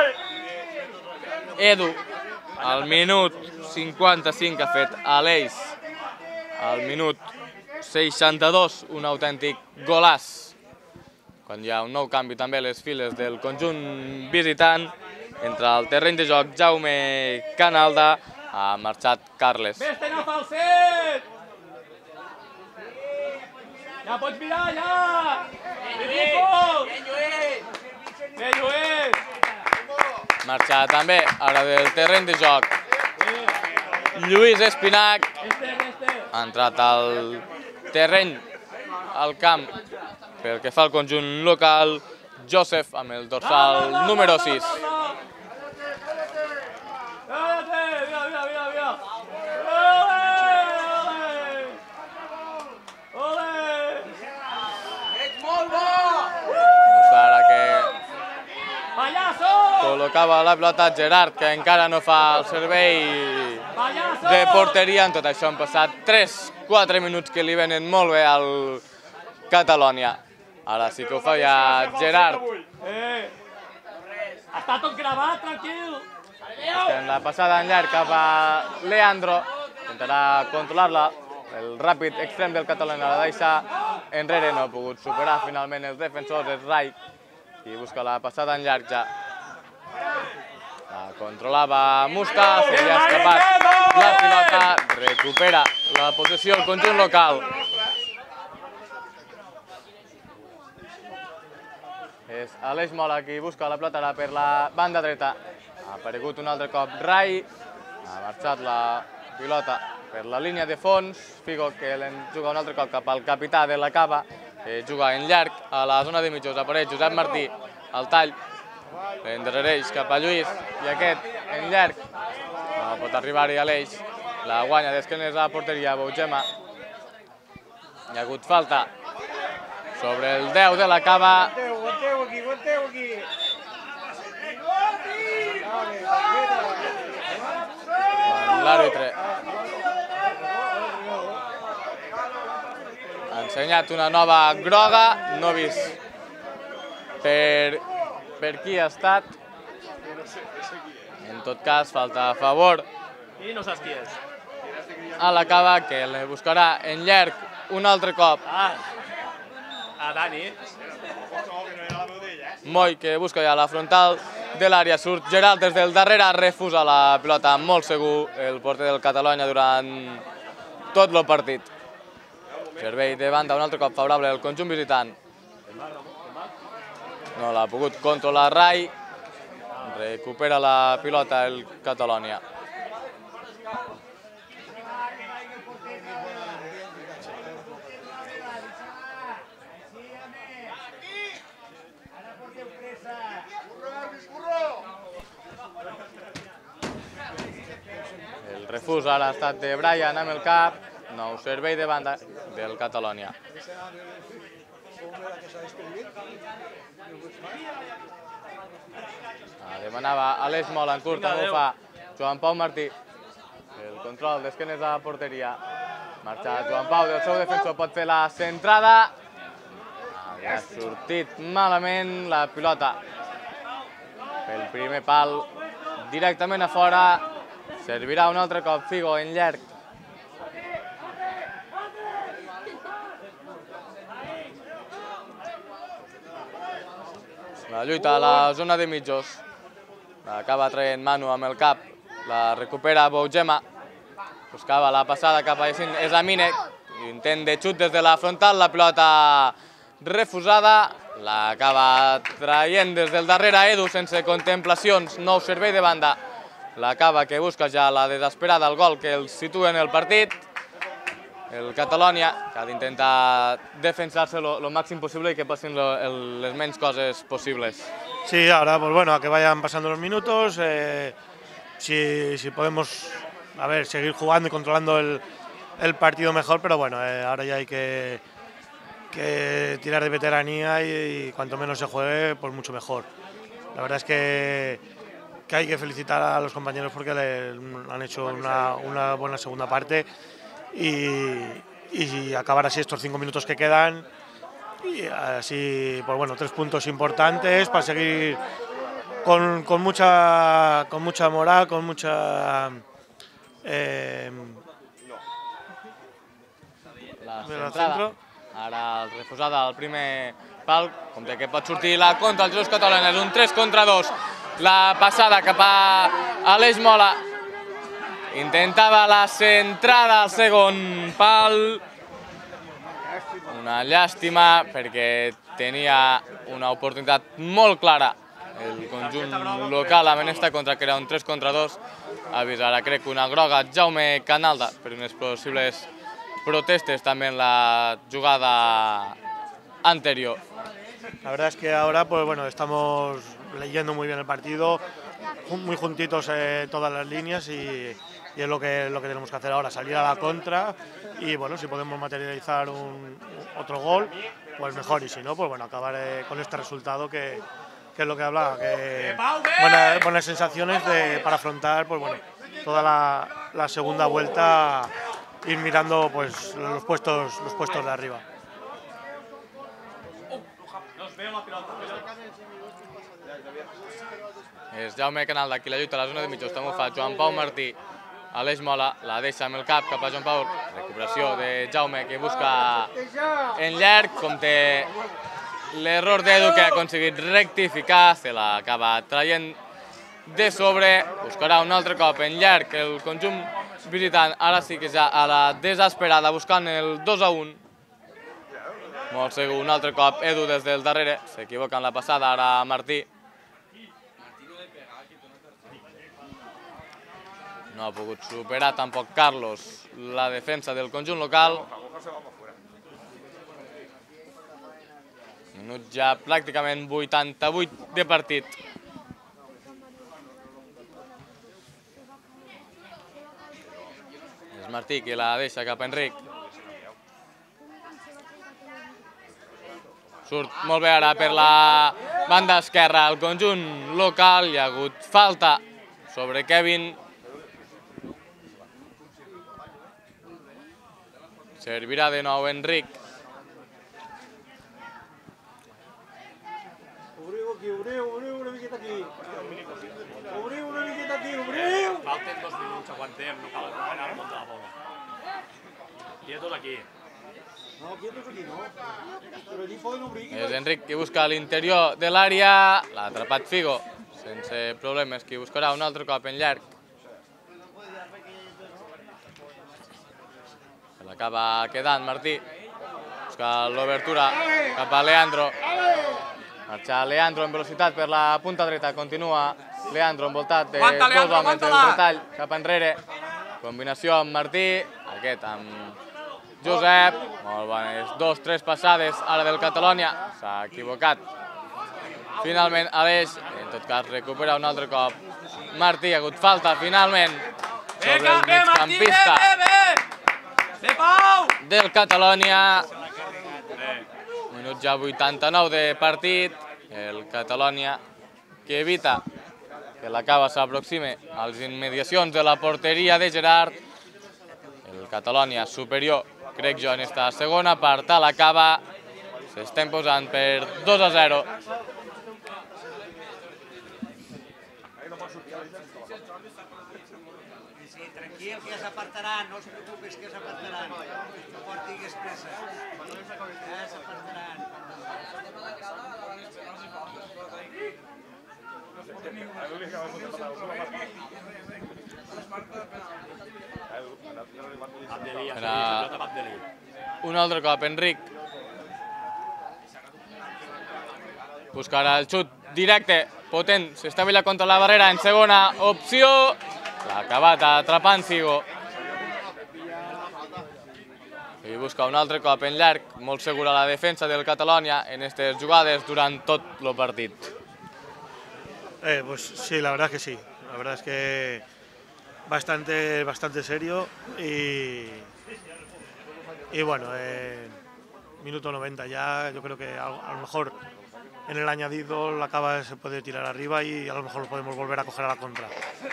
Edu al minut cinquanta-cinc, ha fet Aleix al minut seixanta-dos, un autèntic golàs. Quan hi ha un nou canvi també a les files del conjunt visitant, entra al terreny de joc Jaume Canalda, ha marxat Carles. Vés-te'n a falset! Ja pots mirar, ja! Ridícul! Bé, Lluís! Marxa també ara del terreny de joc Lluís Espinac. Ha entrat al terreny, al camp, pel que fa al conjunt local, Josep, amb el dorsal número sis. Ara que col·locava la pilota Gerard, que encara no fa el servei de porteria. En tot això han passat tres quatre minuts que li venen molt bé al Catalònia. Ara sí que ho fa ja Gerard. Està tot gravat, tranquil. En la passada en llarg cap a Leandro. Intentarà controlar-la. El ràpid extrem del Catalònia la deixa enrere. No ha pogut superar finalment els defensors. És Rai qui busca la passada en llarg ja. La controlava Musta, se li ha escapat la pilota, recupera la possessió el conjunt local. És Aleix Mola qui busca la pilota per la banda dreta. Ha aparegut un altre cop Rai, ha marxat la pilota per la línia de fons. Figo que juga un altre cop cap al capità de la cava, que juga en llarg a la zona de mitjos. Apareix Josep Martí al tall. L'endarrereix cap a Lluís i aquest en llarg. No pot arribar-hi Aleix. La guanya d'esquenes a la porteria Bougema. Hi ha hagut falta sobre el deu de la cava. Aguanteu aquí, aguanteu aquí. L'àrbitre ha ensenyat una nova groga. No he vist per... per qui ha estat. En tot cas, falta a favor. I no saps qui és. A la cava, que le buscarà en llarg un altre cop. Ah, a Dani. Moi, que busca ja la frontal de l'àrea. Surt Gerald des del darrere, refusa la pilota molt segur el porter del Catalònia durant tot el partit. Servei de banda un altre cop favorable al conjunt visitant. No l'ha pogut controlar Rai. Recupera la pilota el Catalònia. El refús ara ha estat de Brian amb el cap. Nou servei de banda del Catalònia. Demanava Aleix Mola en curt, també ho fa Joan Pau Martí. El control d'esquenes a la porteria. Marxa Joan Pau del seu defensor, pot fer la centrada. Ha sortit malament la pilota pel primer pal, directament a fora. Servirà un altre cop Figo en llarg. La lluita a la zona de mitjos. Acaba traient Manu amb el cap. La recupera Bougema. Buscava la passada cap a Esamine. Intent de xut des de la frontal. La pilota refusada. l'acaba traient des del darrere Edu sense contemplacions, nou servei de banda, l'acaba que busca ja la desesperada, el gol que el situa en el partit. El Catalònia, que ha d'intentar defensar-se lo màxim possible i que passin les menys coses possibles. Sí, ahora, pues bueno, a que vayan pasando los minutos, eh, si, si podemos, a ver, seguir jugando y controlando el, el partido mejor, pero bueno, eh, ahora ya hay que, que tirar de veteranía y, y cuanto menos se juegue, pues mucho mejor. La verdad es que, que hay que felicitar a los compañeros porque le, han hecho una, una buena segunda parte. Y, y acabar así estos cinco minutos que quedan y así, pues bueno, tres puntos importantes para seguir con, con, mucha, con mucha moral, con mucha... Eh, la centrada, ara el refusada al primer pal, com que pot sortir la contra el Jesús Catalònia, és un tres contra dos, la passada cap a Aleix Mola. Intentava la centrada al segon pal, una llàstima perquè tenia una oportunitat molt clara el conjunt local amb aquesta contra, que era un tres contra dos. Ha vist ara, crec, una groga Jaume Canalda per unes possibles protestes també en la jugada anterior. La verdad es que ahora, pues bueno, estamos leyendo muy bien el partido, muy juntitos eh, todas las líneas y... Y es lo que, lo que tenemos que hacer ahora, salir a la contra y bueno, si podemos materializar un, otro gol, pues mejor, y si no, pues bueno, acabar eh, con este resultado que, que es lo que hablaba, que buenas, buenas sensaciones de, para afrontar pues bueno, toda la, la segunda vuelta, ir mirando pues los puestos, los puestos de arriba. És Jaume Canalda qui la lluita a la zona de mitjos, també ho fa Joan Pau Martí. Aleix Mola la deixa amb el cap cap a Joan Pau, recuperació de Jaume que busca en llarg, com té l'error d'Edu que ha aconseguit rectificar, se l'acaba traient de sobre, buscarà un altre cop en llarg el conjunt visitant, ara sí que ja a la desesperada buscant el dos a un. Molt segur, un altre cop Edu des del darrere, s'equivoca en la passada, ara Martí. No ha pogut superar tampoc Carlos la defensa del conjunt local. Minut ja pràcticament vuitanta-vuit de partit. És Martí qui la deixa cap a Enric. Surt molt bé ara per la banda esquerra el conjunt local. Hi ha hagut falta sobre Kevin. Servirà de nou Enric. Obriu aquí, obriu, obriu una miqueta aquí. Obriu una miqueta aquí, obriu! Falten dos minuts, aguantem, no cal anar al món de la bola. Quietos aquí. No, quietos aquí no. Però allí poden obrir. És Enric qui busca a l'interior de l'àrea. L'ha atrapat Figo, sense problemes, qui buscarà un altre cop en llarg. L'acaba quedant Martí, busca l'obertura cap a Leandro, marxa Leandro en velocitat per la punta dreta, continua Leandro envoltat de dos homes del retall cap enrere, combinació amb Martí, aquest amb Josep, molt bones, dos, tres passades ara del Catalònia, s'ha equivocat finalment Aleix, en tot cas recupera un altre cop Martí, ha hagut falta finalment sobre el migcampista del Catalònia. Minut ja vuitanta-nou de partit. El Catalònia que evita que la cava s'aproxime a les immediacions de la porteria de Gerard. El Catalònia superior, crec jo, en esta segona part a la cava. S'estem posant per dos a zero. Tranquil, que ja s'apartaran, no us preocupes que s'apartaran. No portigues pressa. Ja s'apartaran. Un altre cop, Enric. buscarà el xut directe, potent, s'estabila contra la barrera en segona opció, l'ha acabat atrapant Figo. I busca un altre cop en llarg, molt segura la defensa del Catalonia en aquestes jugades durant tot el partit. Eh, pues sí, la verdad es que sí. La verdad es que bastante, bastante serio y, y bueno, eh, minuto noventa ya, yo creo que a, a lo mejor en el añadido la Cava se puede tirar arriba y a lo mejor lo podemos volver a coger a la contra.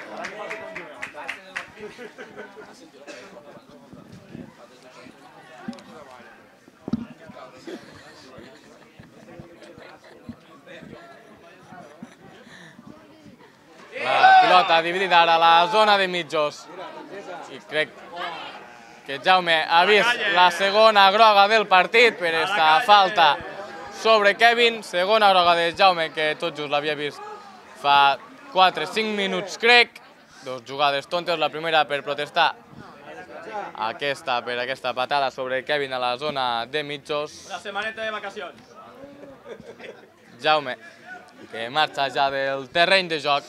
La pilota dividida ara a la zona de mitjos i crec que Jaume ha vist la segona groga del partit per esta falta sobre Kevin, segona groga de Jaume que tot just l'havia vist fa quatre cinc minuts crec, dos jugades tontes, la primera per protestar aquesta per aquesta patada sobre Kevin a la zona de mitjos. Una setmaneta de vacacions. Jaume, que marxa ja del terreny de joc.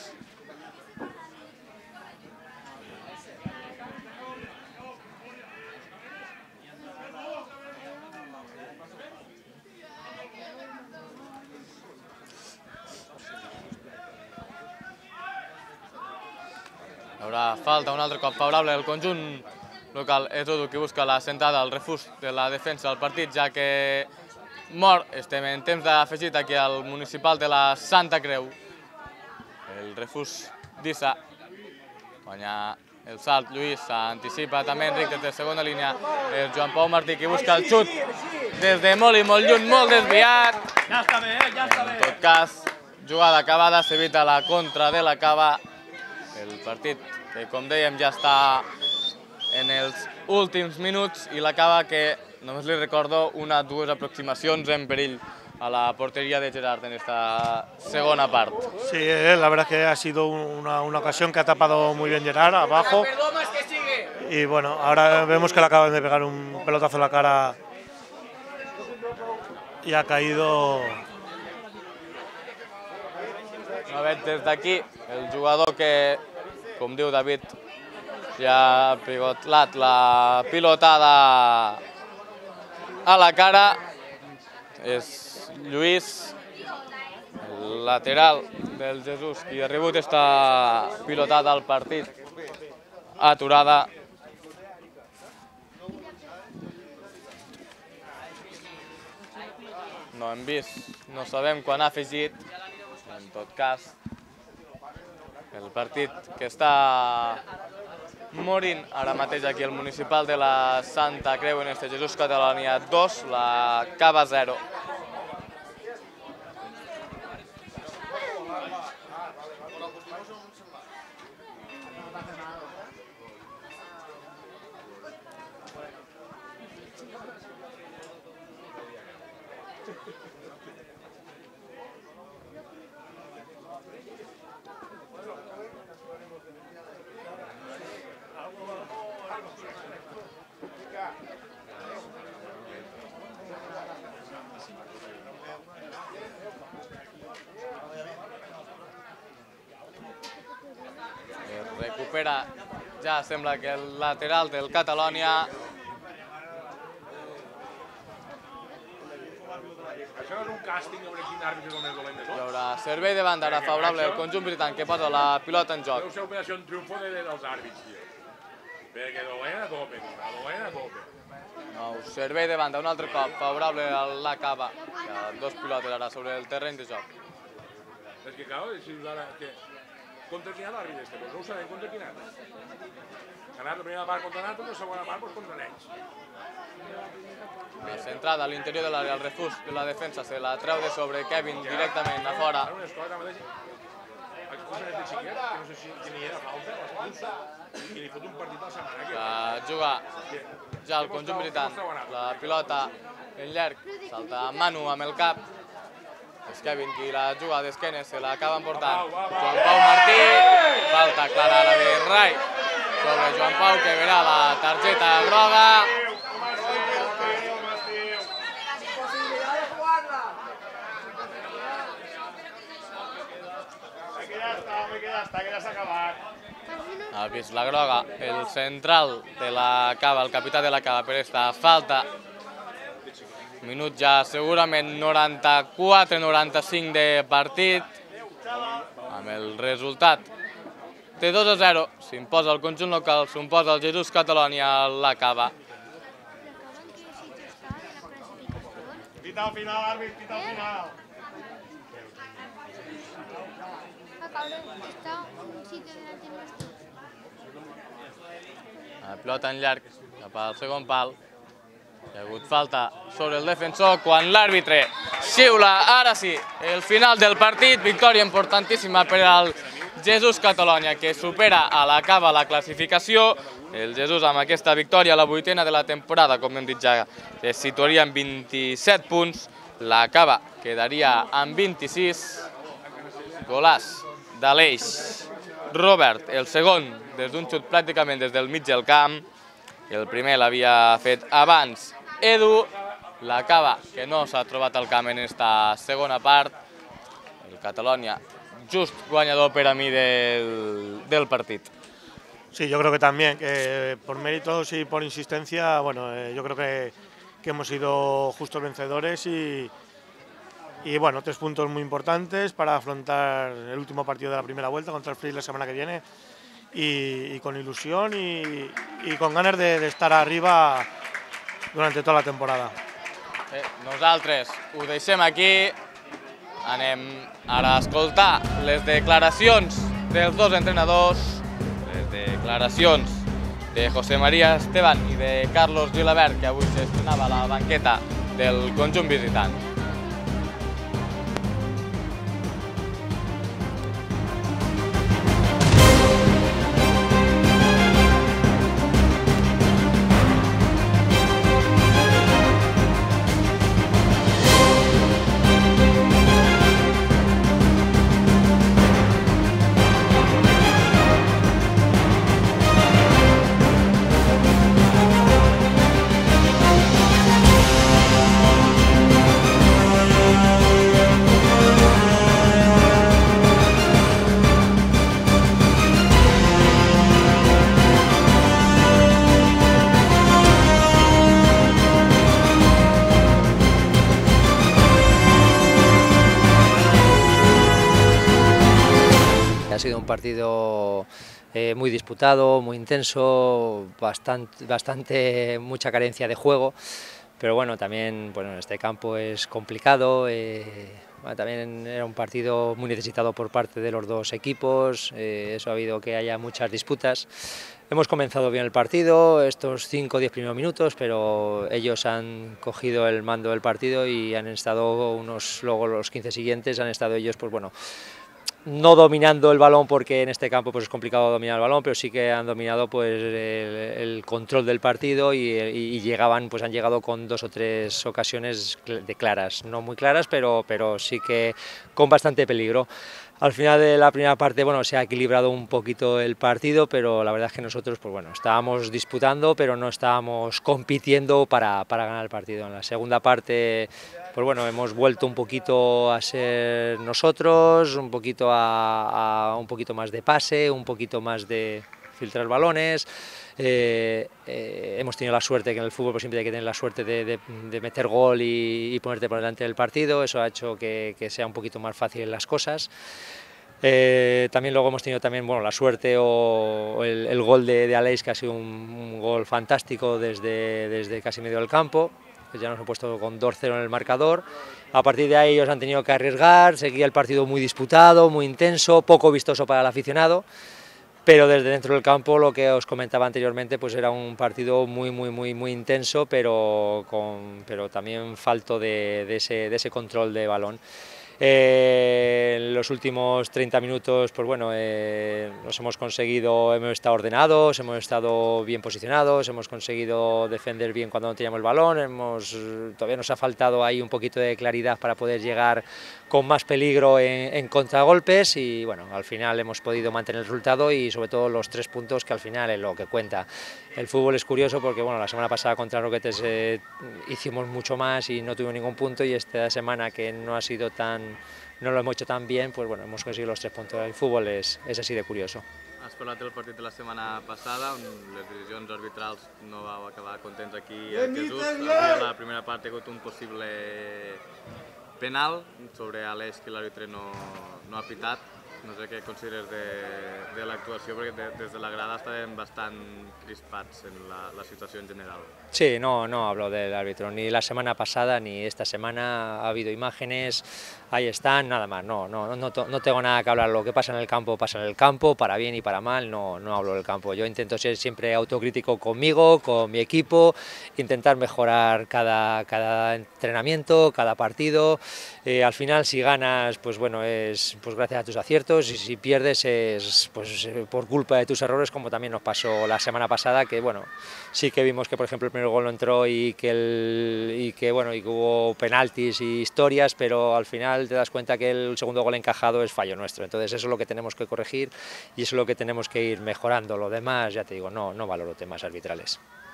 Hi haurà falta un altre cop favorable al conjunt local. És Edu qui busca la sentada al refús de la defensa del partit, ja que mor. Estem en temps d'afegit aquí al municipal de la Santa Creu. El refús d'Issa. Guanya el salt Lluís, s'anticipa també Enric des de segona línia. És Joan Pau Martí qui busca el xut des de molt i molt lluny, molt desviat. Ja està bé, ja està bé. En tot cas, jugada acabada, s'evita la contra de la Cava. El partit que, com dèiem, ja està en els últims minuts i la Cava que, només li recordo, una o dues aproximacions en perill a la portería de Gerard en esta segunda parte. Sí, eh, la verdad es que ha sido una, una ocasión que ha tapado muy bien Gerard abajo. Y bueno, ahora vemos que le acaban de pegar un pelotazo en la cara y ha caído. A veure, des d'aquí, el jugador que, com diu David, ja ha pivotat la pilotada a la cara, és Lluís, el lateral del Jesús, qui ha rebut esta pilotada al partit aturada. No hem vist, no sabem quan ha afegit. En tot cas, el partit que està morint ara mateix aquí al municipal de la Santa Creu en este Jesús Catalonia dos, la Cava zero. Recupera, ja sembla que el lateral del Catalonia. Això no és un càsting a veure quin àrbitre és el més dolent de tot. Hi haurà servei de banda ara favorable al conjunt britànic que posa la pilota en joc. Deu ser operació en triomfo dels àrbits, tio. Perquè dolent a tope, dolent a tope. Nou servei de banda, un altre cop favorable a la Cava. Hi ha dos pilotes ara sobre el terreny de joc. És que, clar, si ara... Contra quin àrbitre este? Doncs no ho sabem contra quin àrbitre. Ha anat la primera part contra nosaltres, la segona part contra ells. La centrada a l'interior de l'àrea, el refús de la defensa se la treu de sobre Kevin directament a fora. Ara una escola, ara mateix, expulsen este xiquet, que no sé si ni era falta, l'expulsa, i li fot un partit a la setmana. La juga ja el conjunt britànic, la pilota en llarg, salta Manu amb el cap. És Kevin qui la juga d'esquenes, se l'acaba emportant Joan Pau Martí, falta clara la de Rai sobre Joan Pau que verà la targeta groga. està, home, que ja està, que ja s'ha acabat. Ha vist la groga, el central de la Cava, el capità de la Cava, per esta falta. Minut ja segurament noranta-quatre noranta-cinc de partit, amb el resultat de dos a zero. S'imposa el conjunt local, s'imposa el Jesús Catalònia a la Cava. Pita al final, àrbit, pita al final. La pilota en llarg, cap al segon pal. Hi ha hagut falta sobre el defensor quan l'àrbitre xiula, ara sí, el final del partit, victòria importantíssima per al Jesús Catalònia, que supera a la Cava la classificació. El Jesús amb aquesta victòria, la vuitena de la temporada, com hem dit ja, es situaria amb vint-i-set punts. La Cava quedaria amb vint-i-sis. Golàs d'Aleix Robert, el segon, des d'un xut pràcticament des del mig del camp. El primer l'havia fet abans Edu. La Cava, que no s'ha trobat al camp en esta segona part. El Catalònia, just guanyador per a mi del, del partit. Sí, yo creo que también, que por méritos y por insistencia, bueno, eh, yo creo que, que hemos sido justos vencedores y, y bueno, tres puntos muy importantes para afrontar el último partido de la primera vuelta contra el Fris la semana que viene y, y con ilusión y, y con ganas de, de estar arriba durante toda la temporada. Eh, nosaltres ho deixem aquí, anem ara a escoltar les declaracions dels dos entrenadors, les declaracions de José María Esteban i de Carlos Gilabert, que avui gestionava la banqueta del conjunt visitant. Ha sido un partido eh, muy disputado, muy intenso, bastante, bastante mucha carencia de juego, pero bueno, también bueno, este campo es complicado, eh, bueno, también era un partido muy necesitado por parte de los dos equipos, eh, eso ha habido que haya muchas disputas. Hemos comenzado bien el partido, estos cinco o diez primeros minutos, pero ellos han cogido el mando del partido y han estado unos, luego los quince siguientes han estado ellos, pues bueno, no dominando el balón, porque en este campo pues es complicado dominar el balón, pero sí que han dominado pues el, el control del partido y, y, y llegaban, pues han llegado con dos o tres ocasiones de claras, no muy claras, pero, pero sí que con bastante peligro. Al final de la primera parte, bueno, se ha equilibrado un poquito el partido, pero la verdad es que nosotros, pues bueno, estábamos disputando, pero no estábamos compitiendo para, para ganar el partido. En la segunda parte, pues bueno, hemos vuelto un poquito a ser nosotros, un poquito a, a un poquito más de pase, un poquito más de filtrar balones. Eh, eh, hemos tenido la suerte, que en el fútbol pues siempre hay que tener la suerte de, de, de meter gol y, y ponerte por delante del partido. Eso ha hecho que, que sea un poquito más fácil las cosas. Eh, también luego hemos tenido también bueno, la suerte o, o el, el gol de, de Aleix, que ha sido un, un gol fantástico desde, desde casi medio del campo. Ya nos han puesto con dos cero en el marcador. A partir de ahí ellos han tenido que arriesgar, seguía el partido muy disputado, muy intenso, poco vistoso para el aficionado. Pero desde dentro del campo, lo que os comentaba anteriormente, pues era un partido muy, muy, muy, muy intenso, pero, con, pero también falto de, de, ese, de ese control de balón. Eh, en los últimos treinta minutos, pues bueno, eh, nos hemos conseguido, hemos estado ordenados, hemos estado bien posicionados, hemos conseguido defender bien cuando no teníamos el balón, hemos, todavía nos ha faltado ahí un poquito de claridad para poder llegar con más peligro en, en contragolpes y bueno, al final hemos podido mantener el resultado y sobre todo los tres puntos, que al final es lo que cuenta. El fútbol es curioso porque bueno, la semana pasada contra Roquetes eh, hicimos mucho más y no tuvimos ningún punto, y esta semana, que no ha sido tan tan, no lo hemos hecho tan bien, pues bueno, hemos conseguido los tres puntos. El fútbol es, es así de curioso. Has parlat del partit de la setmana passada, on les decisions arbitrals no vau acabar contents aquí a Jesús. Avui a la primera part ha hagut un possible penal sobre Aleix que l'àrbitre no, no ha pitat. No sé què consideres de, de l'actuació, perquè de, des de la grada estàvem bastant crispats en la, la situació en general. Sí, no, no hablo del árbitro, ni la semana pasada ni esta semana ha habido imágenes, ahí están, nada más, no, no, no, no tengo nada que hablar, lo que pasa en el campo pasa en el campo, para bien y para mal, no, no hablo del campo. Yo intento ser siempre autocrítico conmigo, con mi equipo, intentar mejorar cada, cada entrenamiento, cada partido, eh, al final si ganas, pues bueno, es pues gracias a tus aciertos, y si pierdes es pues por culpa de tus errores, como también nos pasó la semana pasada, que bueno, sí que vimos que por ejemplo el primer gol no entró y que, el, y que, bueno, y que hubo penaltis y historias, pero al final te das cuenta que el segundo gol encajado es fallo nuestro, entonces eso es lo que tenemos que corregir y eso es lo que tenemos que ir mejorando. Lo demás, ya te digo, no, no valoro temas arbitrales.